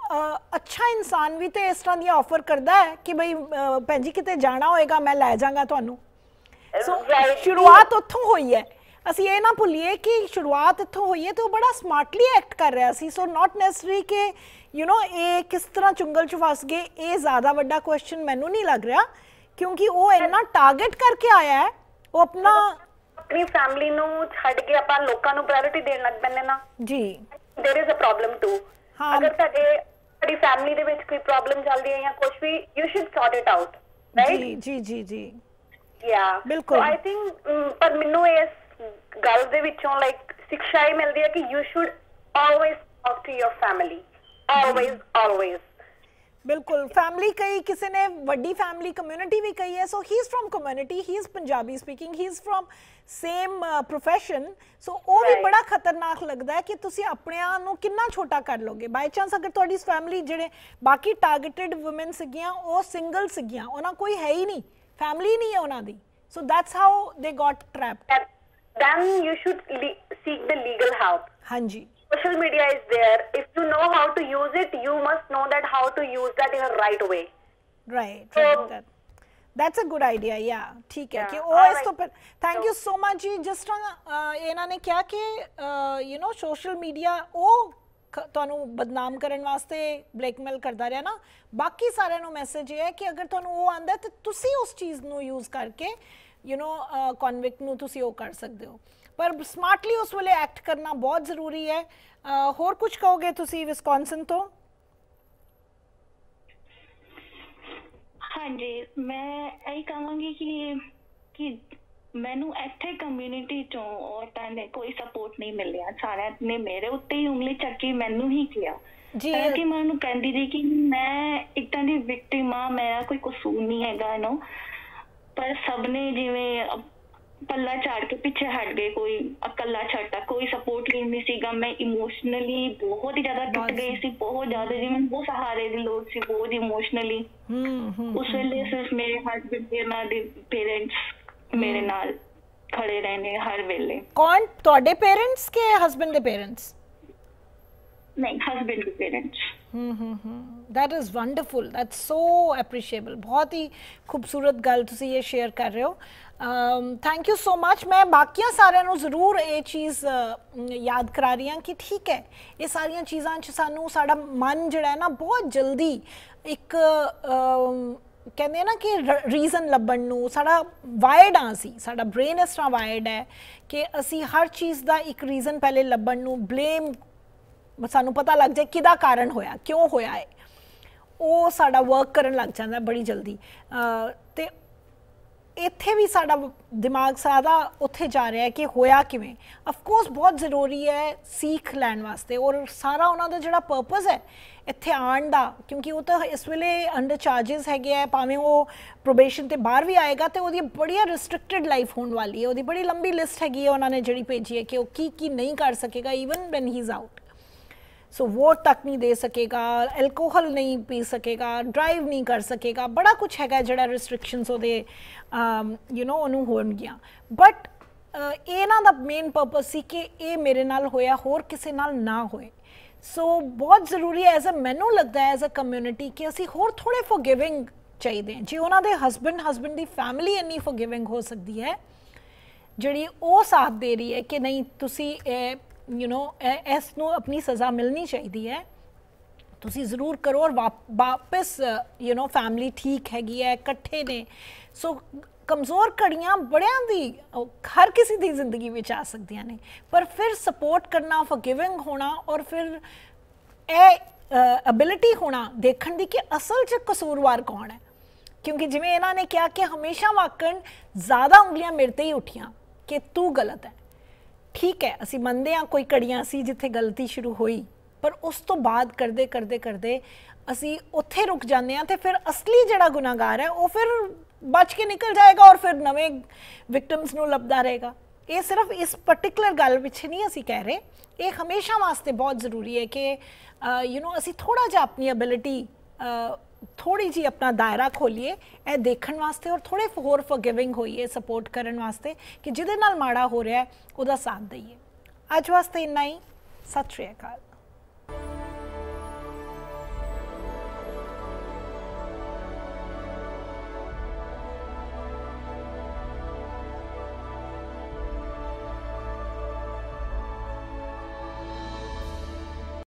अच्छा इंसान भी तो इस तरह दी ऑफर करता है कि भाई भैन जी किते जाना होएगा मैं लै जांगा तुहानू। सो शुरुआत उत्थों हुई है, ਅਸੀਂ ਇਹ ਨਾ ਭੁੱਲੀਏ ਕਿ ਸ਼ੁਰੂਆਤ ਇੱਥੋਂ ਹੋਈ ਹੈ ਤੇ ਉਹ ਬੜਾ ਸਮਾਰਟਲੀ ਐਕਟ ਕਰ ਰਿਹਾ ਸੀ। ਸੋ ਨਾਟ ਨੈਸੈਸਰੀ ਕਿ ਯੂ نو ਇਹ ਕਿਸ ਤਰ੍ਹਾਂ ਚੁੰਗਲ 'ਚ ਫਸ ਗਏ, ਇਹ ਜ਼ਿਆਦਾ ਵੱਡਾ ਕੁਐਸਚਨ ਮੈਨੂੰ ਨਹੀਂ ਲੱਗ ਰਿਹਾ, ਕਿਉਂਕਿ ਉਹ ਇੰਨਾ ਟਾਰਗੇਟ ਕਰਕੇ ਆਇਆ ਹੈ। ਉਹ ਆਪਣਾ ਆਪਣੀ ਫੈਮਿਲੀ ਨੂੰ ਛੱਡ ਕੇ ਆਪਾਂ ਲੋਕਾਂ ਨੂੰ ਪ੍ਰਾਇੋਰਟੀ ਦੇਣ ਲੱਗ ਪੈਂਦੇ ਨਾ ਜੀ, there is a problem too. ਅਗਰ ਤੁਹਾਡੇ ਤੁਹਾਡੀ ਫੈਮਿਲੀ ਦੇ ਵਿੱਚ ਕੋਈ ਪ੍ਰੋਬਲਮ ਚੱਲਦੀ ਹੈ ਜਾਂ ਕੁਝ ਵੀ, you should sort it out, right? ਜੀ ਜੀ ਜੀ ਜੀ ਯਾ ਬਿਲਕੁਲ। ਆਈ ਥਿੰਕ ਪਰ ਮੈਨੂੰ ਇਸ ਗੱਲ ਦੇ ਵਿੱਚੋਂ ਲਾਈਕ ਸਿੱਖਿਆ ਹੀ ਮਿਲਦੀ ਹੈ ਕਿ you should always talk to your family, always always. ਬਿਲਕੁਲ, ਫੈਮਿਲੀ ਕਈ ਕਿਸੇ ਨੇ ਵੱਡੀ ਫੈਮਿਲੀ ਕਮਿਊਨਿਟੀ ਵੀ ਕਹੀ ਹੈ। So he is from community, he is Punjabi speaking, he is from same profession. So ਉਹ ਵੀ ਬੜਾ ਖਤਰਨਾਕ ਲੱਗਦਾ ਹੈ ਕਿ ਤੁਸੀਂ ਆਪਣਿਆਂ ਨੂੰ ਕਿੰਨਾ ਛੋਟਾ ਕਰ ਲੋਗੇ। ਬਾਈ ਚਾਂਸ ਅਗਰ ਤੁਹਾਡੀ ਫੈਮਿਲੀ ਜਿਹੜੇ ਬਾਕੀ ਟਾਰਗੇਟਡ ਵੂਮਨ ਸੀਗੀਆਂ ਉਹ ਸਿੰਗਲ ਸੀਗੀਆਂ, ਉਹਨਾਂ ਕੋਈ ਹੈ ਹੀ ਨਹੀਂ, ਫੈਮਿਲੀ ਨਹੀਂ ਹੈ ਉਹਨਾਂ ਦੀ। So that's how they got trapped. Then you should le- seek the legal help. Hanji. Social media is there. If you know how to use it, you must know that how to use that in a right way. Right. So, right. That, that's a good idea. Yeah. ठीक है. कि वो इस तो पर thank you so much जी। जिस तरह ਇਹਨਾਂ ਨੇ ਕਿਹਾ ਕਿ you know social media ਉਹ ਤੁਹਾਨੂੰ ਬਦਨਾਮ ਕਰਨ ਵਾਸਤੇ ਬਲੈਕਮੇਲ ਕਰਦਾ ਰਿਹਾ ਨਾ, ਬਾਕੀ ਸਾਰਿਆਂ ਨੂੰ ਮੈਸੇਜ ਇਹ ਹੈ ਕਿ ਅਗਰ ਤੁਹਾਨੂੰ ਉਹ ਆਂਦਾ ਤੇ ਤੁਸੀਂ ਉਸ ਚੀਜ਼ ਨੂੰ ਯੂਜ਼ ਕਰਕੇ ਯੂ ਨੋ ਕਨਵਿਕਟ ਨੂੰ ਤੁਸੀਂ ਉਹ ਕਰ ਸਕਦੇ ਹੋ, ਪਰ ਸਮਾਰਟਲੀ ਉਸ ਵੇਲੇ ਐਕਟ ਕਰਨਾ ਬਹੁਤ ਜ਼ਰੂਰੀ ਹੈ। ਹੋਰ ਕੁਝ ਕਹੋਗੇ ਤੁਸੀਂ ਵਿਸਕੌਨਸਨ ਤੋਂ? ਹਾਂਜੀ, ਮੈਂ ਇਹੀ ਕਹਾਂਗੀ ਕਿ ਕਿ ਮੈਨੂੰ ਇੱਥੇ ਕਮਿਊਨਿਟੀ ਚੋਂ ਔਰਤਾਂ ਨੇ ਕੋਈ ਸਪੋਰਟ ਨਹੀਂ ਮਿਲਿਆ। ਸਾਰਿਆਂ ਨੇ ਮੇਰੇ ਉੱਤੇ ਹੀ ਉਂਗਲੀ ਚੱਕੀ, ਮੈਨੂੰ ਹੀ ਕਿਹਾ ਜੀ ਕਿ ਮੈਂ ਉਹਨੂੰ ਕਹਿੰਦੀ ਰਹੀ ਕਿ ਮੈਂ ਇੱਕ ਤਾਂ ਦੀ ਵਿਕਟਿਮ ਆ, ਮੇਰਾ ਕੋਈ ਕਸੂਰ ਨਹੀਂ ਹੈਗਾ ਯੂ ਨੋ, ਪਰ ਸਭ ਨੇ ਜਿਵੇਂ ਪੱਲਾ ਝਾੜ ਕੇ ਪਿੱਛੇ ਹਟ ਗਏ, ਕੋਈ ਇਕੱਲਾ ਛੱਡਤਾ, ਕੋਈ ਸਪੋਰਟ ਨਹੀਂ ਸੀਗਾ। ਮੈਂ ਇਮੋਸ਼ਨਲੀ ਬਹੁਤ ਹੀ ਜ਼ਿਆਦਾ ਟੁੱਟ ਗਈ ਸੀ, ਬਹੁਤ ਜ਼ਿਆਦਾ, ਜਿਵੇਂ ਬਹੁਤ ਸਹਾਰੇ ਦੀ ਲੋੜ ਸੀ, ਬਹੁਤ ਇਮੋਸ਼ਨਲੀ। ਉਸ ਵੇਲੇ ਸਿਰਫ ਮੇਰੇ ਹਸਬੈਂਡ ਤੇ ਉਹਨਾਂ ਦੇ ਪੇਰੈਂਟਸ ਮੇਰੇ ਨਾਲ ਖੜੇ ਰਹਿੰਦੇ ਹਰ ਵੇਲੇ। ਕੌਣ? ਤੁਹਾਡੇ ਪੇਰੈਂਟਸ ਕੇ ਹਸਬੈਂਡ ਦੇ ਪੇਰੈਂਟਸ? नहीं, हस्बैंड के parents. Hmm hmm that is wonderful, that's so appreciable. बहुत ही खूबसूरत गल तुसी ये शेयर कर रहे हो। Thank you so much. मैं बाकियां सारियां नूं जरूर ये चीज़ याद करा रही हाँ कि ठीक है, ये सारियां चीज़ां च सानू साडा मन जिहड़ा है ना बहुत जल्दी एक कहते हैं ना कि रीजन लभण नूं साडा वायर्ड हाँ सी, साडा ब्रेन इस तरह वायर्ड है कि असी हर चीज़ का एक रीजन पहले लभण नूं ब्लेम सानू पता लग जाए किदा कारण होया, क्यों होया है, वो साडा वर्क करन लग जाता बड़ी जल्दी। तो इत्थे भी साडा दिमाग सारा उत्थे जा रहा है कि होया किवें। अफकोर्स बहुत ज़रूरी है सीख लैण वास्ते, और सारा उन्हां दा जिहड़ा पर्पज़ है इत्थे आण दा, क्योंकि वो तो इस वेले अंडर चार्जिस हैगे है, भावें वो प्रोबेशन ते बाहर भी आएगा तो वो बड़ी रिस्ट्रिक्टेड लाइफ होने वाली है। वो बड़ी लंबी लिस्ट हैगी है उन्होंने जिहड़ी भेजी है कि वो की की नहीं कर सकेगा even when he is out. So vote तक नहीं दे सकेगा, एल्कोहल नहीं पी सकेगा, ड्राइव नहीं कर सकेगा, बड़ा कुछ हैगा जिहड़ा रिस्ट्रिक्शनस ਉਹਦੇ यू नो ਉਹਨੂੰ ਹੋਣਗੀਆਂ। बट ਇਹਨਾਂ ਦਾ ਮੇਨ ਪਰਪਸ ਸੀ ਕਿ ਇਹ ਮੇਰੇ ਨਾਲ ਹੋਇਆ ਹੋਰ ਕਿਸੇ ਨਾਲ ਨਾ ਹੋਏ। ਸੋ ਬਹੁਤ ਜ਼ਰੂਰੀ ਹੈ ਐਜ਼ ਅ ਮੈਨੂੰ ਲੱਗਦਾ ਹੈ ਐਜ਼ ਅ ਕਮਿਊਨਿਟੀ ਕਿ ਅਸੀਂ ਹੋਰ ਥੋੜੇ ਫੋਰਗਿਵਿੰਗ ਚਾਹੀਦੇ ਹਾਂ। ਜੇ ਉਹਨਾਂ ਦੇ ਹਸਬੈਂਡ ਹਸਬੈਂਡ ਦੀ ਫੈਮਿਲੀ ਇੰਨੀ ਫੋਰਗਿਵਿੰਗ ਹੋ ਸਕਦੀ ਹੈ ਜਿਹੜੀ ਉਹ ਸਾਥ ਦੇ ਰਹੀ ਹੈ ਕਿ ਨਹੀਂ ਤੁਸੀਂ यू नो इस नूं अपनी सज़ा मिलनी चाहिए है, तुसी ज़रूर करो। और वाप वापस यू नो फैमिली ठीक हैगी है, इकट्ठे ने। सो कमज़ोर कड़ियाँ बड़ियां दी हर किसी की जिंदगी में आ सकदियां ने, पर फिर सपोर्ट करना, फॉरगिविंग होना, और फिर ए एबिलिटी होना देखण दी कि असल च कसूरवार कौन है। क्योंकि जिवें इन्हां ने कहा कि हमेशा वाकण ज़्यादा उंगलियां मेरे ते ही उठियां कि तू गलत है। ठीक है, असी मनते हाँ कोई कड़ियाँ सी जिथे गलती शुरू हुई, पर उस तो बाद करते करते करते असी उत्थे रुक जाते हैं, तो फिर असली जिहड़ा गुनाहगार है वो फिर बच के निकल जाएगा और फिर नवे विक्टिम्स नूं लभदा रहेगा। ये सिर्फ इस पर्टिकुलर गल पिछे नहीं असी कह रहे, ये हमेशा वास्ते बहुत ज़रूरी है कि यू नो असी थोड़ा जिहा अपनी एबिलिटी थोड़ी जी अपना दायरा खोलीए ए देखण वास्ते, और थोड़े होर फॉरगिविंग होइए सपोर्ट करन वास्ते कि जिहदे नाल माड़ा हो रहा है उहदा साथ दईए। अज वास्ते इन्ना ही। सत श्री अकाल।